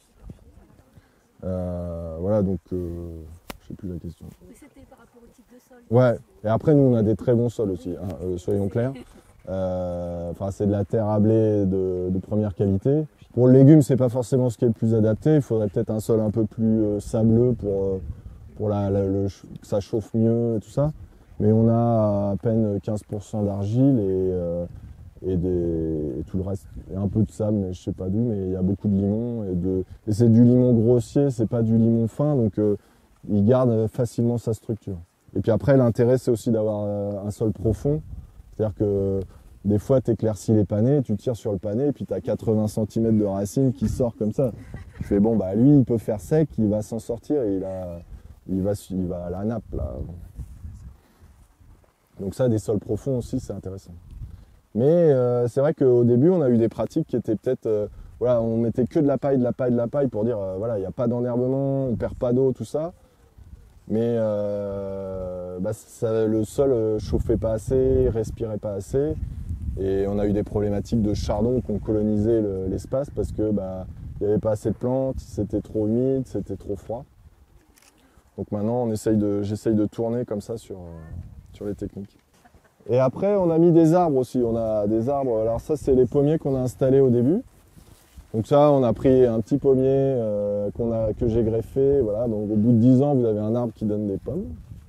Euh, voilà, donc, euh, je sais plus la question. Mais c'était par rapport au type de sol. Ouais, et après, nous, on a des très bons sols aussi, hein, euh, soyons clairs. Euh, enfin, c'est de la terre à blé de, de première qualité. Pour le légume, c'est pas forcément ce qui est le plus adapté. Il faudrait peut-être un sol un peu plus euh, sableux pour, euh, pour la, la, le, que ça chauffe mieux et tout ça. Mais on a à peine quinze pour cent d'argile et, euh, et, des, et tout le reste. Il y a un peu de sable, mais je sais pas d'où, mais il y a beaucoup de limon. Et, de, et c'est du limon grossier, c'est pas du limon fin, donc euh, il garde facilement sa structure. Et puis après, l'intérêt, c'est aussi d'avoir euh, un sol profond. C'est-à-dire que des fois, tu éclaircis les panais, tu tires sur le pané, et puis tu as quatre-vingts centimètres de racines qui sortent comme ça. Tu fais, bon, bah lui, il peut faire sec, il va s'en sortir, et il, a, il, va, il va à la nappe, là. Donc ça, des sols profonds aussi, c'est intéressant. Mais euh, c'est vrai qu'au début, on a eu des pratiques qui étaient peut-être... Euh, voilà, on mettait que de la paille, de la paille, de la paille pour dire, euh, voilà, il n'y a pas d'enherbement, on perd pas d'eau, tout ça. Mais euh, bah, ça, le sol euh, chauffait pas assez, respirait pas assez. Et on a eu des problématiques de chardons qui ont colonisé le, l'espace parce que bah, il n'y avait pas assez de plantes, c'était trop humide, c'était trop froid. Donc maintenant, on essaye de, j'essaye de tourner comme ça sur, euh, sur les techniques. Et après, on a mis des arbres aussi. On a des arbres. Alors ça, c'est les pommiers qu'on a installés au début. Donc ça, on a pris un petit pommier euh, qu'on a, que j'ai greffé. Voilà. Donc au bout de dix ans, vous avez un arbre qui donne des pommes.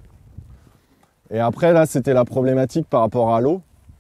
Et après, là, c'était la problématique par rapport à l'eau.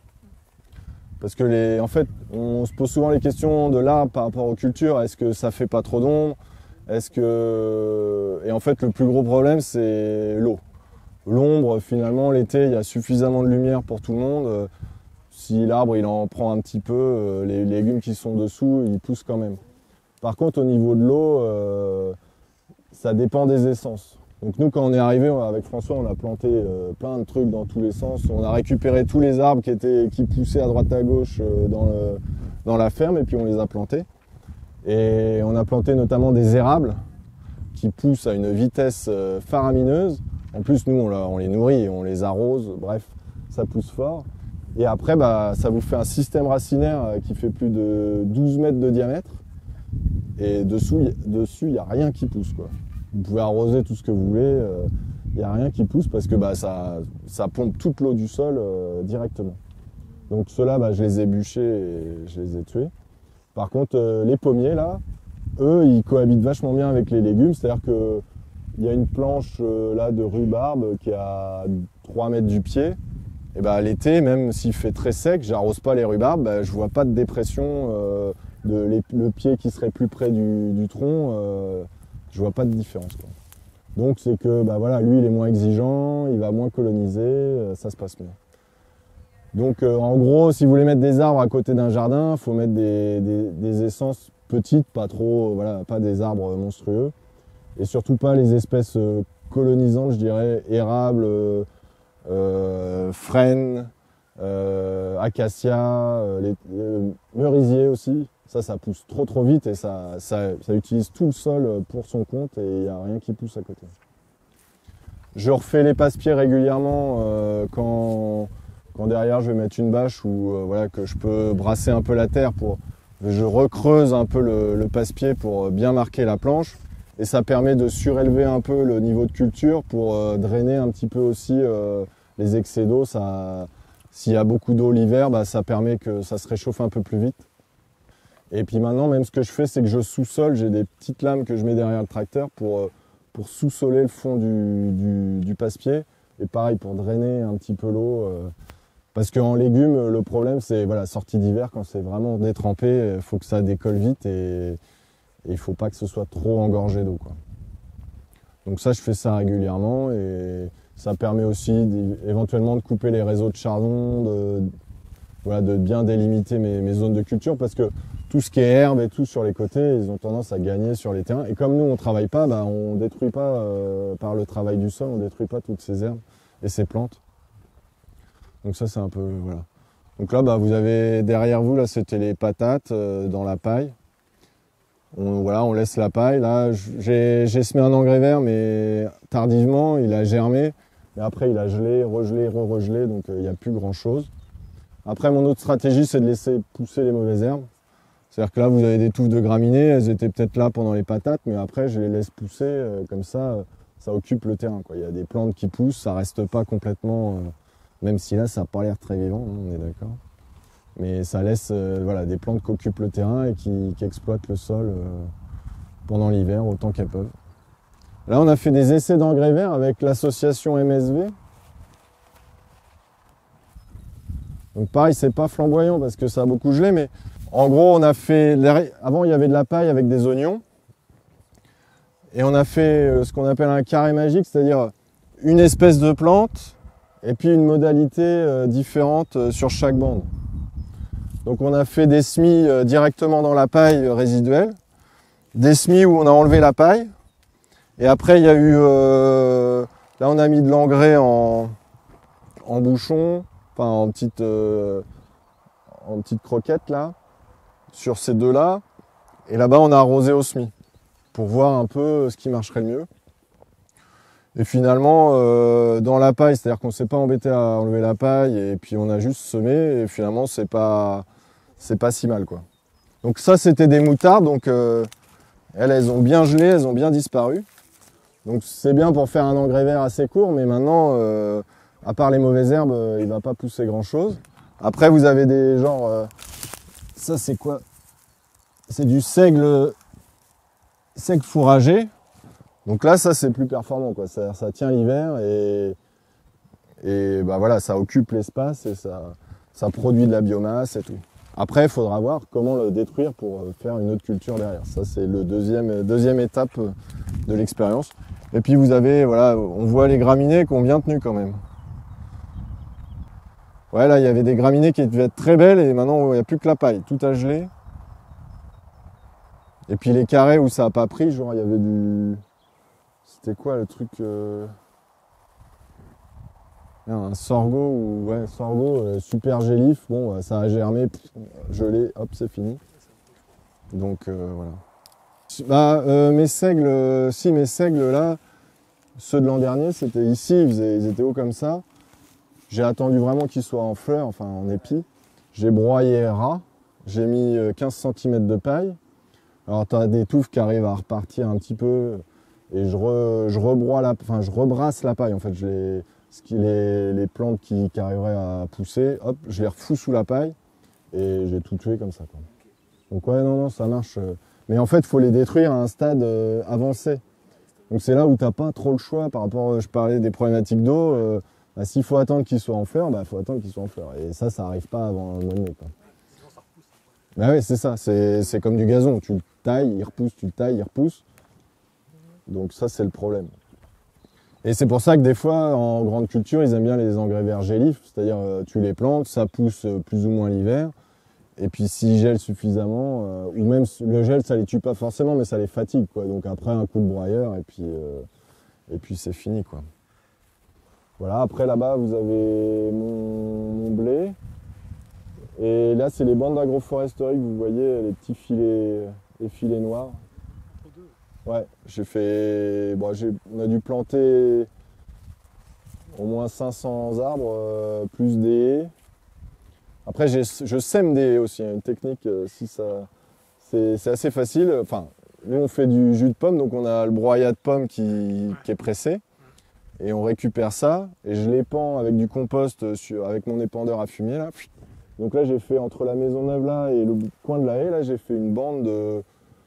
Parce que, les, en fait, on se pose souvent les questions de l'arbre par rapport aux cultures. Est-ce que ça fait pas trop d'ombre? Est-ce que... Et en fait, le plus gros problème, c'est l'eau. L'ombre, finalement, l'été, il y a suffisamment de lumière pour tout le monde. Si l'arbre il en prend un petit peu, les légumes qui sont dessous, ils poussent quand même. Par contre, au niveau de l'eau, euh, ça dépend des essences. Donc nous, quand on est arrivé avec François, on a planté euh, plein de trucs dans tous les sens. On a récupéré tous les arbres qui, étaient, qui poussaient à droite à gauche euh, dans, le, dans la ferme et puis on les a plantés. Et on a planté notamment des érables qui poussent à une vitesse euh, faramineuse. En plus, nous, on, on les nourrit, on les arrose, bref, ça pousse fort. Et après, bah, ça vous fait un système racinaire qui fait plus de douze mètres de diamètre. Et dessous, dessus, il n'y a rien qui pousse, quoi. Vous pouvez arroser tout ce que vous voulez, il euh, n'y a rien qui pousse parce que bah, ça, ça pompe toute l'eau du sol euh, directement. Donc ceux-là, bah, je les ai bûchés et je les ai tués. Par contre, euh, les pommiers, là, eux, ils cohabitent vachement bien avec les légumes. C'est-à-dire qu'il y a une planche euh, là, de rhubarbe qui est à trois mètres du pied. Et bah, l'été, même s'il fait très sec, j'arrose pas les rhubarbes, bah, je vois pas de dépression, euh, de les, le pied qui serait plus près du, du tronc, euh, je vois pas de différence, quoi. Donc c'est que bah, voilà, lui il est moins exigeant, il va moins coloniser, euh, ça se passe mieux. Donc euh, en gros, si vous voulez mettre des arbres à côté d'un jardin, il faut mettre des, des, des essences petites, pas trop, voilà, pas des arbres monstrueux, et surtout pas les espèces euh, colonisantes, je dirais, érables, euh, Euh, frêne, euh, acacia, euh, les, les merisiers aussi. Ça, ça pousse trop trop vite et ça, ça, ça utilise tout le sol pour son compte et il n'y a rien qui pousse à côté. Je refais les passe-pieds régulièrement euh, quand, quand derrière je vais mettre une bâche ou euh, voilà, que je peux brasser un peu la terre. Pour, je recreuse un peu le, le passe-pied pour bien marquer la planche. Et ça permet de surélever un peu le niveau de culture pour euh, drainer un petit peu aussi euh, les excès d'eau. S'il y a beaucoup d'eau l'hiver, bah, ça permet que ça se réchauffe un peu plus vite. Et puis maintenant, même ce que je fais, c'est que je sous-sole. J'ai des petites lames que je mets derrière le tracteur pour, euh, pour sous-soler le fond du, du, du passe-pied. Et pareil, pour drainer un petit peu l'eau. Euh, parce qu'en légumes, le problème, c'est voilà, sortie d'hiver, quand c'est vraiment détrempé, il faut que ça décolle vite. Et, Et il ne faut pas que ce soit trop engorgé d'eau, quoi. Donc ça, je fais ça régulièrement et ça permet aussi éventuellement de couper les réseaux de chardon, de, voilà, de bien délimiter mes, mes zones de culture parce que tout ce qui est herbe et tout sur les côtés, ils ont tendance à gagner sur les terrains. Et comme nous, on ne travaille pas, bah, on ne détruit pas, euh, par le travail du sol, on ne détruit pas toutes ces herbes et ces plantes. Donc ça, c'est un peu... Voilà. Donc là, bah, vous avez derrière vous, là, c'était les patates euh, dans la paille. On, voilà, on laisse la paille. Là, j'ai semé un engrais vert, mais tardivement, il a germé. Et après, il a gelé, regelé, re-regelé, donc il euh, n'y a plus grand-chose. Après, mon autre stratégie, c'est de laisser pousser les mauvaises herbes. C'est-à-dire que là, vous avez des touffes de graminées, elles étaient peut-être là pendant les patates, mais après, je les laisse pousser, euh, comme ça, euh, ça occupe le terrain, quoi. Il y a des plantes qui poussent, ça reste pas complètement... Euh, même si là, ça n'a pas l'air très vivant, hein, on est d'accord. Mais ça laisse euh, voilà, des plantes qui occupent le terrain et qui, qui exploitent le sol euh, pendant l'hiver autant qu'elles peuvent. Là, on a fait des essais d'engrais verts avec l'association M S V. Donc pareil, c'est pas flamboyant parce que ça a beaucoup gelé, mais en gros, on a fait... Avant, il y avait de la paille avec des oignons. Et on a fait ce qu'on appelle un carré magique, c'est-à-dire une espèce de plante et puis une modalité euh, différente euh, sur chaque bande. Donc on a fait des semis directement dans la paille résiduelle, des semis où on a enlevé la paille, et après il y a eu, euh, là on a mis de l'engrais en, en bouchon, enfin en petite, euh, en petites croquettes là, sur ces deux-là. Et là-bas, on a arrosé au semis pour voir un peu ce qui marcherait le mieux. Et finalement, euh, dans la paille, c'est-à-dire qu'on ne s'est pas embêté à enlever la paille et puis on a juste semé et finalement, c'est pas, c'est pas si mal, quoi. Donc ça, c'était des moutardes. Donc euh, elles, elles ont bien gelé, elles ont bien disparu. Donc c'est bien pour faire un engrais vert assez court, mais maintenant, euh, à part les mauvaises herbes, euh, il ne va pas pousser grand-chose. Après, vous avez des genres... Euh, ça, c'est quoi? C'est du seigle, seigle fourragé. Donc là, ça, c'est plus performant, quoi. Ça, ça tient l'hiver et, et bah voilà, ça occupe l'espace et ça, ça produit de la biomasse et tout. Après, il faudra voir comment le détruire pour faire une autre culture derrière. Ça, c'est le deuxième, deuxième étape de l'expérience. Et puis, vous avez, voilà, on voit les graminées qui ont bien tenu quand même. Ouais, là, il y avait des graminées qui devaient être très belles et maintenant, il n'y a plus que la paille. Tout a gelé. Et puis, les carrés où ça n'a pas pris, genre, il y avait du... C'était quoi le truc euh... Un sorgho ou ouais, sorgho, euh, super gélif. Bon, ça a germé, pff, gelé, hop, c'est fini. Donc, euh, voilà. Bah, euh, mes seigles, euh, si, mes seigles, là, ceux de l'an dernier, c'était ici, ils, faisaient, ils étaient hauts comme ça. J'ai attendu vraiment qu'ils soient en fleurs, enfin en épi. J'ai broyé ras, j'ai mis quinze centimètres de paille. Alors tu as des touffes qui arrivent à repartir un petit peu et je, re, je, rebroie la, enfin, je rebrasse la paille. En fait, je les, ce qui, les, les plantes qui, qui arriveraient à pousser, hop, je les refous sous la paille et j'ai tout tué comme ça, quoi. Donc ouais, non, non, ça marche. Mais en fait, il faut les détruire à un stade euh, avancé. Donc c'est là où tu n'as pas trop le choix par rapport, je parlais des problématiques d'eau. Euh, bah, s'il faut attendre qu'ils soient en fleurs, il bah, faut attendre qu'ils soient en fleurs. Et ça, ça n'arrive pas avant un mois de mai, quoi. Sinon ça repousse. Bah oui, c'est ça, c'est comme du gazon. Tu le tailles, il repousse, tu le tailles, il repousse. Donc ça, c'est le problème. Et c'est pour ça que des fois, en grande culture, ils aiment bien les engrais verts gélifs. C'est-à-dire, euh, tu les plantes, ça pousse plus ou moins l'hiver. Et puis s'ils gèlent suffisamment, euh, ou même le gel, ça les tue pas forcément, mais ça les fatigue, quoi. Donc après, un coup de broyeur, et puis, euh, et puis c'est fini, quoi. Voilà, après là-bas, vous avez mon, mon blé. Et là, c'est les bandes d'agroforesterie que vous voyez, les petits filets, les filets noirs. Ouais, j'ai fait... Bon, j'ai, on a dû planter au moins cinq cents arbres, euh, plus des haies. Après, j'ai, je sème des haies aussi, hein, une technique, euh, si ça... C'est, c'est assez facile. Enfin, nous, on fait du jus de pomme, donc on a le broyat de pomme qui, qui est pressé. Et on récupère ça, et je l'épand avec du compost, sur, avec mon épandeur à fumier, là. Donc là, j'ai fait, entre la maison neuve là et le coin de la haie, là, j'ai fait une bande de...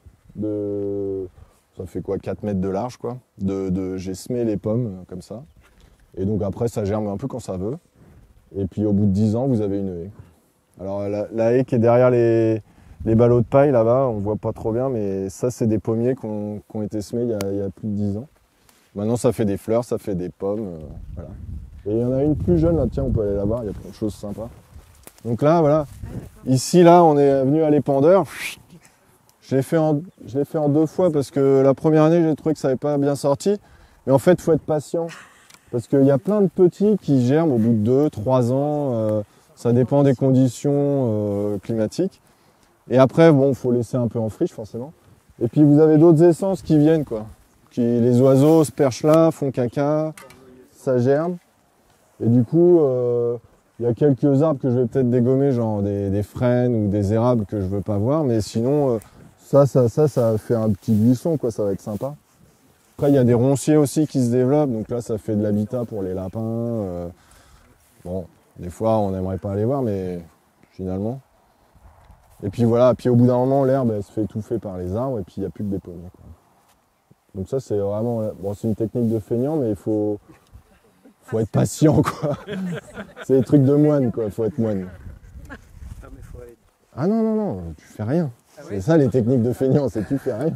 de ça fait quoi, quatre mètres de large, quoi. De, de, j'ai semé les pommes, comme ça. Et donc après, ça germe un peu quand ça veut. Et puis au bout de dix ans, vous avez une haie. Alors la, la haie qui est derrière les, les ballots de paille, là-bas, on voit pas trop bien, mais ça, c'est des pommiers qui ont, qui ont été semés il y, a, il y a plus de dix ans. Maintenant, ça fait des fleurs, ça fait des pommes, euh, voilà. Et il y en a une plus jeune, là, tiens, on peut aller la voir, il y a plein de choses sympas. Donc là, voilà, ici, là, on est venu à l'épandeur. Je l'ai fait, fait en deux fois parce que la première année, j'ai trouvé que ça n'avait pas bien sorti. Mais en fait, il faut être patient. Parce qu'il y a plein de petits qui germent au bout de deux, trois ans. Euh, ça dépend des conditions euh, climatiques. Et après, bon, il faut laisser un peu en friche, forcément. Et puis, vous avez d'autres essences qui viennent, quoi. Qui, les oiseaux se perchent là, font caca, ça germe. Et du coup... Euh, il y a quelques arbres que je vais peut-être dégommer, genre des, des frênes ou des érables que je veux pas voir, mais sinon, euh, ça, ça, ça, ça fait un petit buisson, quoi, ça va être sympa. Après, il y a des ronciers aussi qui se développent, donc là, ça fait de l'habitat pour les lapins. Euh, bon, des fois, on n'aimerait pas aller voir, mais finalement. Et puis voilà, puis au bout d'un moment, l'herbe, elle se fait étouffer par les arbres, et puis il n'y a plus que des pommiers, quoi. Donc ça, c'est vraiment... Bon, c'est une technique de feignant, mais il faut... Faut être patient, quoi. C'est des trucs de moine, quoi. Faut être moine. Ah, mais faut aller... Ah non, non, non, tu fais rien. Ah c'est ouais ça les techniques de feignant, c'est que tu fais rien.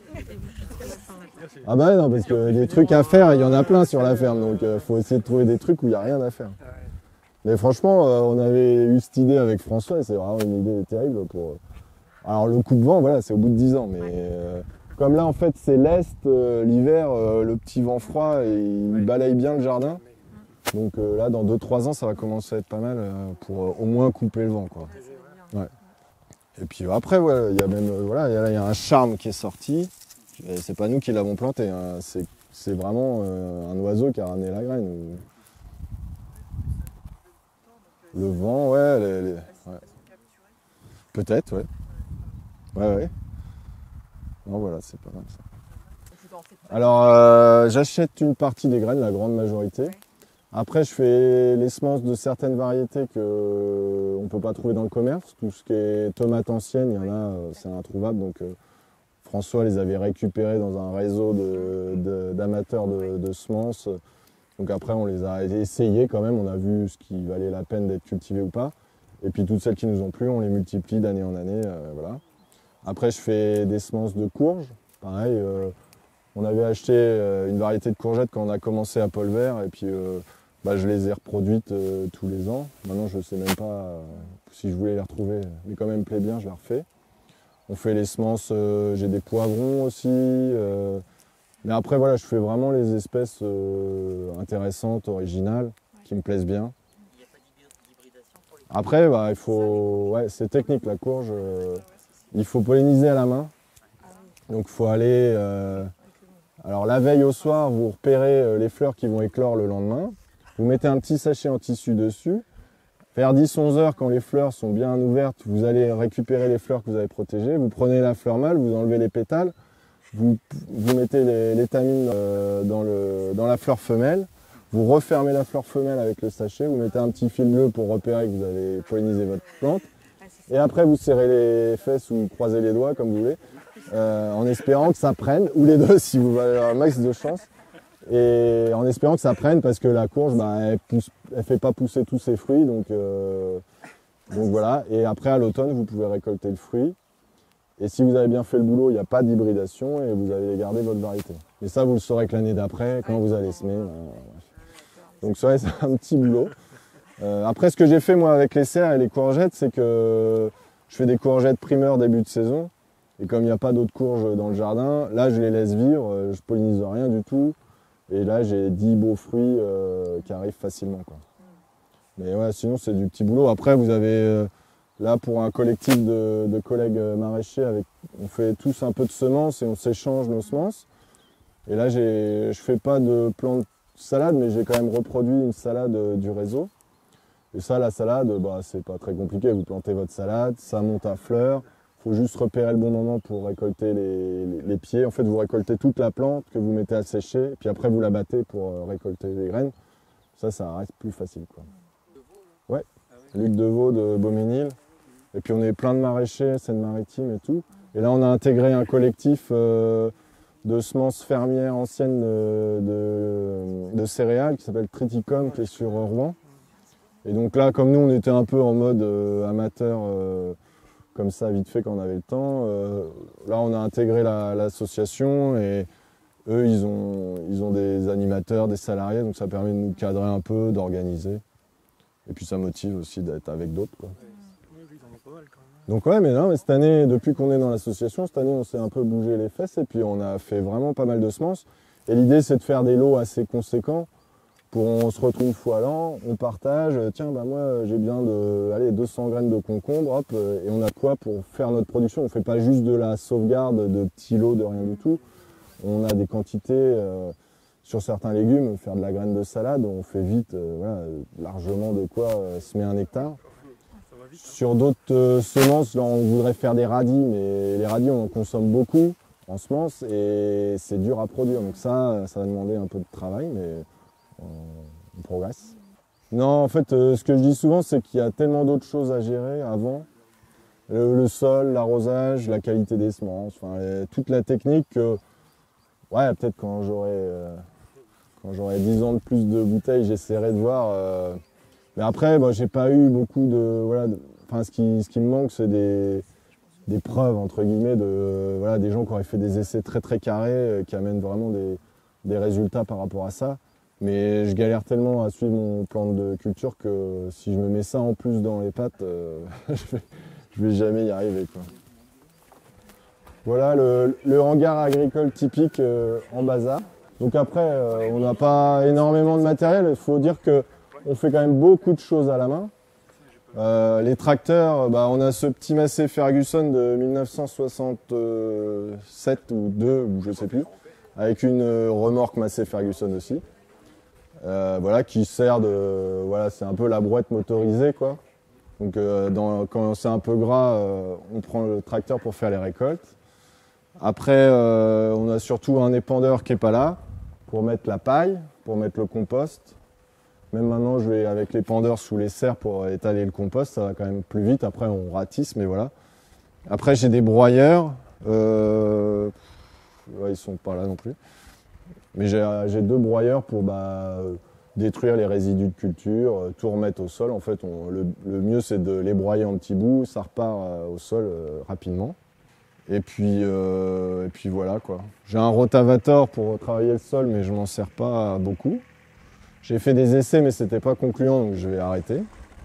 Ah bah non, parce que des trucs à faire, il y en a plein sur la ferme. Donc euh, faut essayer de trouver des trucs où il n'y a rien à faire. Ah ouais. Mais franchement, euh, on avait eu cette idée avec François et c'est vraiment une idée terrible. Pour... Alors le coup de vent, voilà, c'est au bout de dix ans. Mais euh, comme là, en fait, c'est l'Est, euh, l'hiver, euh, le petit vent froid, et il balaye bien le jardin. Donc euh, là, dans deux trois ans, ça va commencer à être pas mal euh, pour euh, au moins couper le vent, quoi. Ouais. Et puis après, ouais, il y a même euh, voilà, il y a, il y a un charme qui est sorti. Et c'est pas nous qui l'avons planté, hein. C'est, c'est vraiment euh, un oiseau qui a ramené la graine. Le vent, ouais, les, les- ouais. Peut-être, ouais. Ouais, ouais. Non, voilà, c'est pas mal ça. Alors, euh, j'achète une partie des graines, la grande majorité. Après, je fais les semences de certaines variétés qu'on ne peut pas trouver dans le commerce. Tout ce qui est tomates anciennes, il y en a, euh, c'est introuvable. Donc, euh, François les avait récupérées dans un réseau de, de, d'amateurs de, de semences. Donc après, on les a essayées quand même. On a vu ce qui valait la peine d'être cultivé ou pas. Et puis, toutes celles qui nous ont plu, on les multiplie d'année en année. Euh, voilà. Après, je fais des semences de courges. Pareil, euh, on avait acheté euh, une variété de courgettes quand on a commencé à Paul Vert. Et puis, euh, bah, je les ai reproduites euh, tous les ans. Maintenant, je ne sais même pas euh, si je voulais les retrouver. Mais quand même, me plaît bien, je les refais. On fait les semences, euh, j'ai des poivrons aussi. Euh, mais après, voilà, je fais vraiment les espèces euh, intéressantes, originales, qui me plaisent bien. Après, bah, il faut, ouais, c'est technique la courge. Euh, il faut polliniser à la main. Donc, il faut aller. Euh, alors, la veille au soir, vous repérez euh, les fleurs qui vont éclore le lendemain. Vous mettez un petit sachet en tissu dessus. Vers dix à onze heures, quand les fleurs sont bien ouvertes, vous allez récupérer les fleurs que vous avez protégées. Vous prenez la fleur mâle, vous enlevez les pétales. Vous, vous mettez les, l'étamine euh, dans, le, dans la fleur femelle. Vous refermez la fleur femelle avec le sachet. Vous mettez un petit fil bleu pour repérer que vous avez pollinisé votre plante. Et après, vous serrez les fesses ou croisez les doigts, comme vous voulez, euh, en espérant que ça prenne, ou les deux si vous avez un max de chance. Et en espérant que ça prenne, parce que la courge, bah, elle ne fait pas pousser tous ses fruits. Donc, euh, donc voilà. Et après, à l'automne, vous pouvez récolter le fruit. Et si vous avez bien fait le boulot, il n'y a pas d'hybridation et vous allez garder votre variété. Et ça, vous le saurez que l'année d'après, quand vous allez semer. Euh, donc ça, c'est un petit boulot. Euh, après, ce que j'ai fait moi avec les serres et les courgettes, c'est que je fais des courgettes primeurs début de saison. Et comme il n'y a pas d'autres courges dans le jardin, là, je les laisse vivre, je pollinise rien du tout. Et là, j'ai dix beaux fruits euh, qui arrivent facilement, quoi. Mais ouais, sinon, c'est du petit boulot. Après, vous avez... Euh, Là, pour un collectif de, de collègues maraîchers, avec, on fait tous un peu de semences et on s'échange nos semences. Et là, je ne fais pas de plan de salade, mais j'ai quand même reproduit une salade euh, du réseau. Et ça, la salade, bah, c'est pas très compliqué. Vous plantez votre salade, ça monte à fleurs. Il faut juste repérer le bon moment pour récolter les, les, les pieds. En fait, vous récoltez toute la plante que vous mettez à sécher. Puis après, vous la battez pour euh, récolter les graines. Ça, ça reste plus facile, quoi. Ouais, Luc Deveau de Beauménil. Et puis on est plein de maraîchers, Seine-Maritime et tout. Et là on a intégré un collectif euh, de semences fermières anciennes de, de, de céréales qui s'appelle Triticum, qui est sur Rouen. Et donc là, comme nous on était un peu en mode euh, amateur, euh, comme ça vite fait quand on avait le temps, euh, là on a intégré la, l'association et eux ils ont, ils ont des animateurs, des salariés, donc ça permet de nous cadrer un peu, d'organiser. Et puis ça motive aussi d'être avec d'autres, quoi. Donc ouais, mais non, mais cette année, depuis qu'on est dans l'association, cette année on s'est un peu bougé les fesses et puis on a fait vraiment pas mal de semences. Et l'idée c'est de faire des lots assez conséquents pour on se retrouve une fois l'an, on partage, tiens bah moi j'ai bien de allez, deux cents graines de concombre, hop, et on a quoi pour faire notre production. On ne fait pas juste de la sauvegarde de petits lots de rien du tout. On a des quantités euh, sur certains légumes, faire de la graine de salade, on fait vite, euh, voilà, largement de quoi euh, semer un hectare. Sur d'autres euh, semences, là, on voudrait faire des radis, mais les radis, on en consomme beaucoup en semences et c'est dur à produire. Donc ça, ça va demander un peu de travail, mais on, on progresse. Non, en fait, euh, ce que je dis souvent, c'est qu'il y a tellement d'autres choses à gérer avant. Le, le sol, l'arrosage, la qualité des semences, enfin, les, toute la technique que, ouais, peut-être quand j'aurai euh, quand j'aurai dix ans de plus de bouteilles, j'essaierai de voir. Euh, Mais après, bon, j'ai pas eu beaucoup de... Voilà, de, enfin, ce qui, ce qui me manque, c'est des, des preuves, entre guillemets, de voilà, des gens qui auraient fait des essais très très carrés, euh, qui amènent vraiment des, des résultats par rapport à ça. Mais je galère tellement à suivre mon plan de culture que si je me mets ça en plus dans les pattes, euh, je, vais, je vais jamais y arriver, quoi. Voilà le, le hangar agricole typique euh, en bazar. Donc après, euh, on n'a pas énormément de matériel. Il faut dire que on fait quand même beaucoup de choses à la main. Euh, les tracteurs, bah, on a ce petit Massey Ferguson de mille neuf cent soixante-sept ou deux, ou je sais plus, avec une remorque Massey Ferguson aussi. Euh, voilà, qui sert de, voilà, c'est un peu la brouette motorisée, quoi. Donc euh, dans, quand c'est un peu gras, euh, on prend le tracteur pour faire les récoltes. Après, euh, on a surtout un épandeur qui est pas là pour mettre la paille, pour mettre le compost. Même maintenant, je vais avec l'épandeur sous les serres pour étaler le compost, ça va quand même plus vite. Après, on ratisse, mais voilà. Après, j'ai des broyeurs. Euh, ouais, ils sont pas là non plus. Mais j'ai deux broyeurs pour bah, détruire les résidus de culture, tout remettre au sol. En fait, on, le, le mieux, c'est de les broyer en petits bouts. Ça repart euh, au sol euh, rapidement. Et puis, euh, et puis voilà, quoi. J'ai un rotavator pour travailler le sol, mais je m'en sers pas beaucoup. J'ai fait des essais, mais c'était pas concluant, donc je vais arrêter.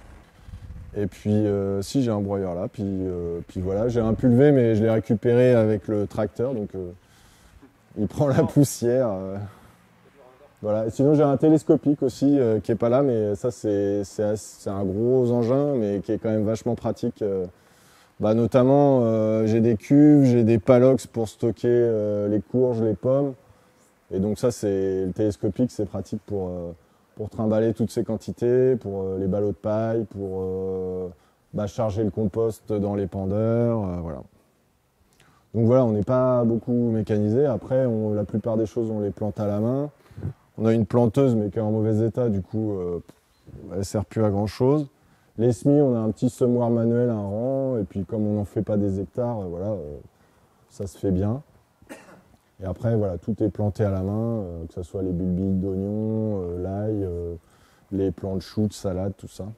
Et puis, euh, si, j'ai un broyeur là. Puis, euh, puis voilà, j'ai un pulvé, mais je l'ai récupéré avec le tracteur, donc euh, il prend la poussière. Euh, voilà. Sinon, j'ai un télescopique aussi, euh, qui est pas là, mais ça, c'est un gros engin, mais qui est quand même vachement pratique. Euh, bah, notamment, euh, j'ai des cuves, j'ai des palox pour stocker euh, les courges, les pommes. Et donc ça, c'est le télescopique, c'est pratique pour... Euh, pour trimballer toutes ces quantités, pour euh, les ballots de paille, pour euh, bah, charger le compost dans l'épandeur, euh, voilà. Donc voilà, on n'est pas beaucoup mécanisé. Après, on, la plupart des choses, on les plante à la main. On a une planteuse, mais qui est en mauvais état, du coup, euh, elle ne sert plus à grand chose. Les semis, on a un petit semoir manuel, un rang, et puis comme on n'en fait pas des hectares, euh, voilà, euh, ça se fait bien. Et après, voilà, tout est planté à la main, euh, que ce soit les bulbilles d'oignons, euh, l'ail, euh, les plants de choux, de salade, tout ça.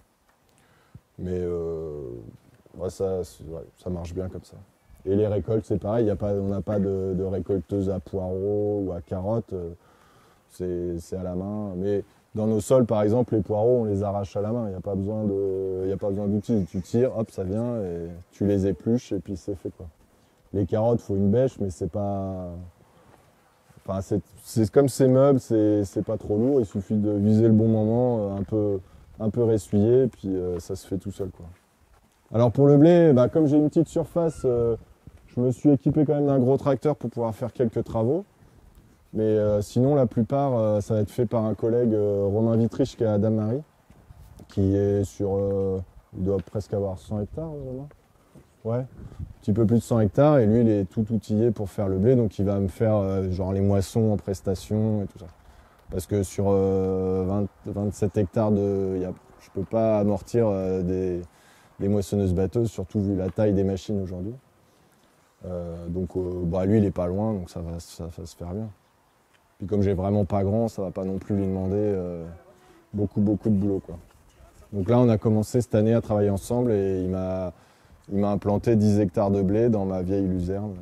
Mais euh, ouais, ça, ouais, ça marche bien comme ça. Et les récoltes, c'est pareil, y a pas, on n'a pas de, de récolteuse à poireaux ou à carottes, euh, c'est à la main. Mais dans nos sols, par exemple, les poireaux, on les arrache à la main, il n'y a pas besoin d'outils. Tu tires, hop, ça vient, et tu les épluches, et puis c'est fait, quoi. Les carottes, il faut une bêche, mais c'est pas... Enfin, c'est comme ces meubles, c'est pas trop lourd. Il suffit de viser le bon moment, un peu, un peu ressuyer, puis euh, ça se fait tout seul, quoi. Alors pour le blé, bah, comme j'ai une petite surface, euh, je me suis équipé quand même d'un gros tracteur pour pouvoir faire quelques travaux. Mais euh, sinon, la plupart, euh, ça va être fait par un collègue, euh, Romain Vitriche, qui est à Dame-Marie, qui est sur... Euh, il doit presque avoir cent hectares, Romain. Ouais, un petit peu plus de cent hectares, et lui il est tout outillé pour faire le blé, donc il va me faire euh, genre les moissons en prestation et tout ça. Parce que sur euh, vingt, vingt-sept hectares, de, y a, je peux pas amortir euh, des, des moissonneuses batteuses, surtout vu la taille des machines aujourd'hui. Euh, donc euh, bah, lui il est pas loin, donc ça va, ça va se faire bien. Puis comme j'ai vraiment pas grand, ça va pas non plus lui demander euh, beaucoup beaucoup de boulot, quoi. Donc là on a commencé cette année à travailler ensemble, et il m'a... Il m'a implanté dix hectares de blé dans ma vieille luzerne.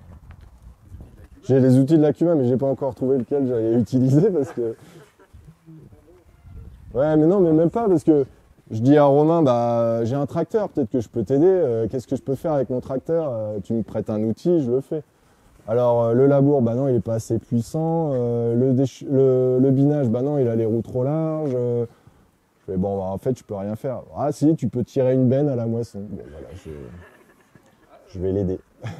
J'ai les outils de la Cuma, mais j'ai pas encore trouvé lequel j'allais utiliser parce que... Ouais, mais non, mais même pas, parce que je dis à Romain, bah, j'ai un tracteur, peut-être que je peux t'aider. Euh, Qu'est-ce que je peux faire avec mon tracteur? euh, Tu me prêtes un outil, je le fais. Alors, euh, le labour, bah non, il est pas assez puissant. Euh, le, le, le binage, bah non, il a les roues trop larges. Euh, Mais bon, en fait, je peux rien faire. Ah si, tu peux tirer une benne à la moisson. Bon, voilà, je, je vais l'aider.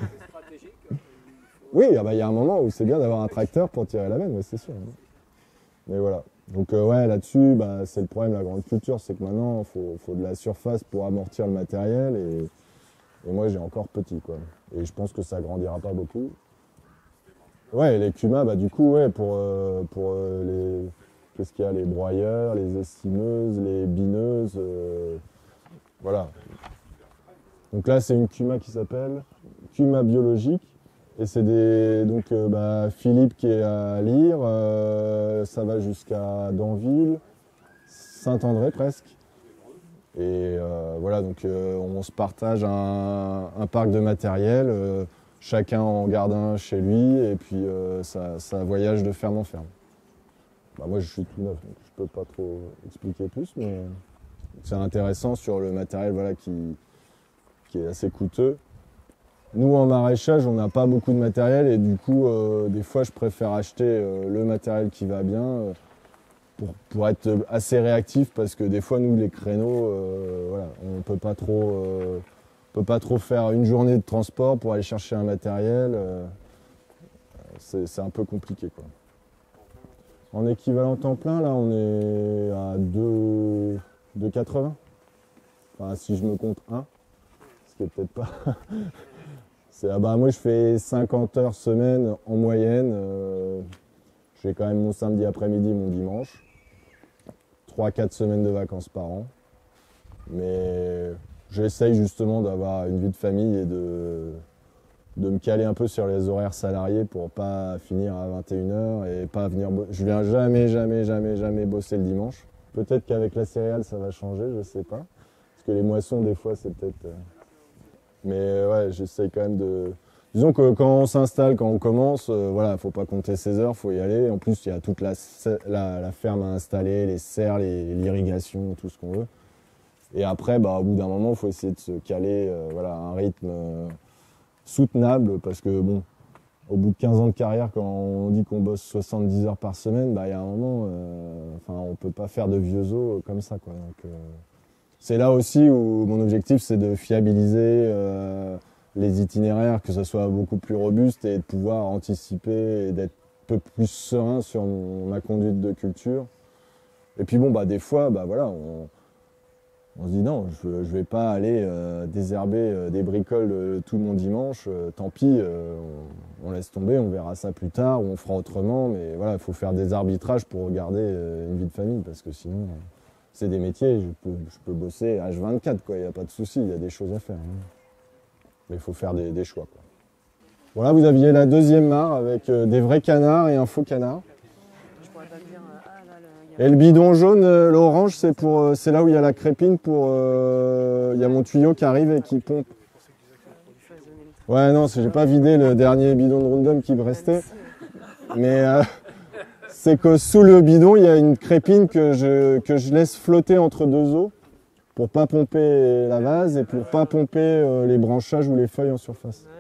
Oui, ah bah, y a un moment où c'est bien d'avoir un tracteur pour tirer la benne, c'est sûr. Mais voilà. Donc euh, ouais, là-dessus, bah, c'est le problème de la grande culture, c'est que maintenant, il faut, faut de la surface pour amortir le matériel. Et, et moi, j'ai encore petit, quoi. Et je pense que ça grandira pas beaucoup. Ouais, les Cuma, bah, du coup, ouais, pour, euh, pour euh, les... Qu'est-ce qu'il y a? Les broyeurs, les estimeuses, les bineuses, euh, voilà. Donc là, c'est une Cuma qui s'appelle Cuma biologique. Et c'est des... Donc euh, bah, Philippe qui est à Lire, euh, ça va jusqu'à Danville, Saint-André presque. Et euh, voilà, donc euh, on se partage un, un parc de matériel, euh, chacun en garde un chez lui, et puis euh, ça, ça voyage de ferme en ferme. Bah moi je suis tout neuf, donc je peux pas trop expliquer plus, mais c'est intéressant sur le matériel, voilà, qui, qui est assez coûteux. Nous en maraîchage, on n'a pas beaucoup de matériel, et du coup euh, des fois je préfère acheter euh, le matériel qui va bien. pour, pour être assez réactif, parce que des fois, nous, les créneaux, euh, voilà, on peut pas trop, euh, peut pas trop faire une journée de transport pour aller chercher un matériel. Euh, c'est un peu compliqué, quoi. En équivalent temps plein, là, on est à deux virgule quatre-vingts. Enfin, si je me compte un, ce qui est peut-être pas. C'est, ah bah, moi, je fais cinquante heures semaine en moyenne. Euh, j'ai quand même mon samedi après-midi, mon dimanche. trois quatre semaines de vacances par an. Mais j'essaye justement d'avoir une vie de famille et de, de me caler un peu sur les horaires salariés pour pas finir à vingt et une heures et pas venir. Je viens jamais, jamais, jamais, jamais bosser le dimanche. Peut-être qu'avec la céréale, ça va changer, je sais pas. Parce que les moissons, des fois, c'est peut-être. Euh... Mais ouais, j'essaye quand même de. Disons que quand on s'installe, quand on commence, euh, voilà, faut pas compter ses heures, faut y aller. En plus, il y a toute la, la, la ferme à installer, les serres, l'irrigation, tout ce qu'on veut. Et après, bah, au bout d'un moment, il faut essayer de se caler euh, voilà, un rythme euh, soutenable, parce que bon, au bout de quinze ans de carrière, quand on dit qu'on bosse soixante-dix heures par semaine, bah, il y a un moment, euh, enfin, on peut pas faire de vieux os comme ça, quoi. Donc, euh, c'est là aussi où mon objectif, c'est de fiabiliser euh, les itinéraires, que ce soit beaucoup plus robuste et de pouvoir anticiper et d'être un peu plus serein sur mon, ma conduite de culture. Et puis bon, bah, des fois, bah, voilà, on, on se dit non, je ne vais pas aller euh, désherber euh, des bricoles euh, tout mon dimanche, euh, tant pis, euh, on, on laisse tomber, on verra ça plus tard, ou on fera autrement, mais voilà, il faut faire des arbitrages pour garder euh, une vie de famille, parce que sinon... Euh, c'est des métiers, je peux, je peux bosser H vingt-quatre, quoi, il n'y a pas de souci, il y a des choses à faire. Hein. Mais il faut faire des, des choix, quoi. Voilà, vous aviez la deuxième mare avec euh, des vrais canards et un faux canard. Je pourrais pas me dire, ah, là, là, y a... Et le bidon jaune, euh, l'orange, c'est pour, euh, c'est là où il y a la crépine pour... Euh, il y a mon tuyau qui arrive et qui pompe. Ouais, non, j'ai pas vidé le dernier bidon de Rundum qui me restait. Mais... Euh, c'est que sous le bidon, il y a une crépine que je, que je laisse flotter entre deux eaux pour pas pomper la vase et pour pas pomper euh, les branchages ou les feuilles en surface.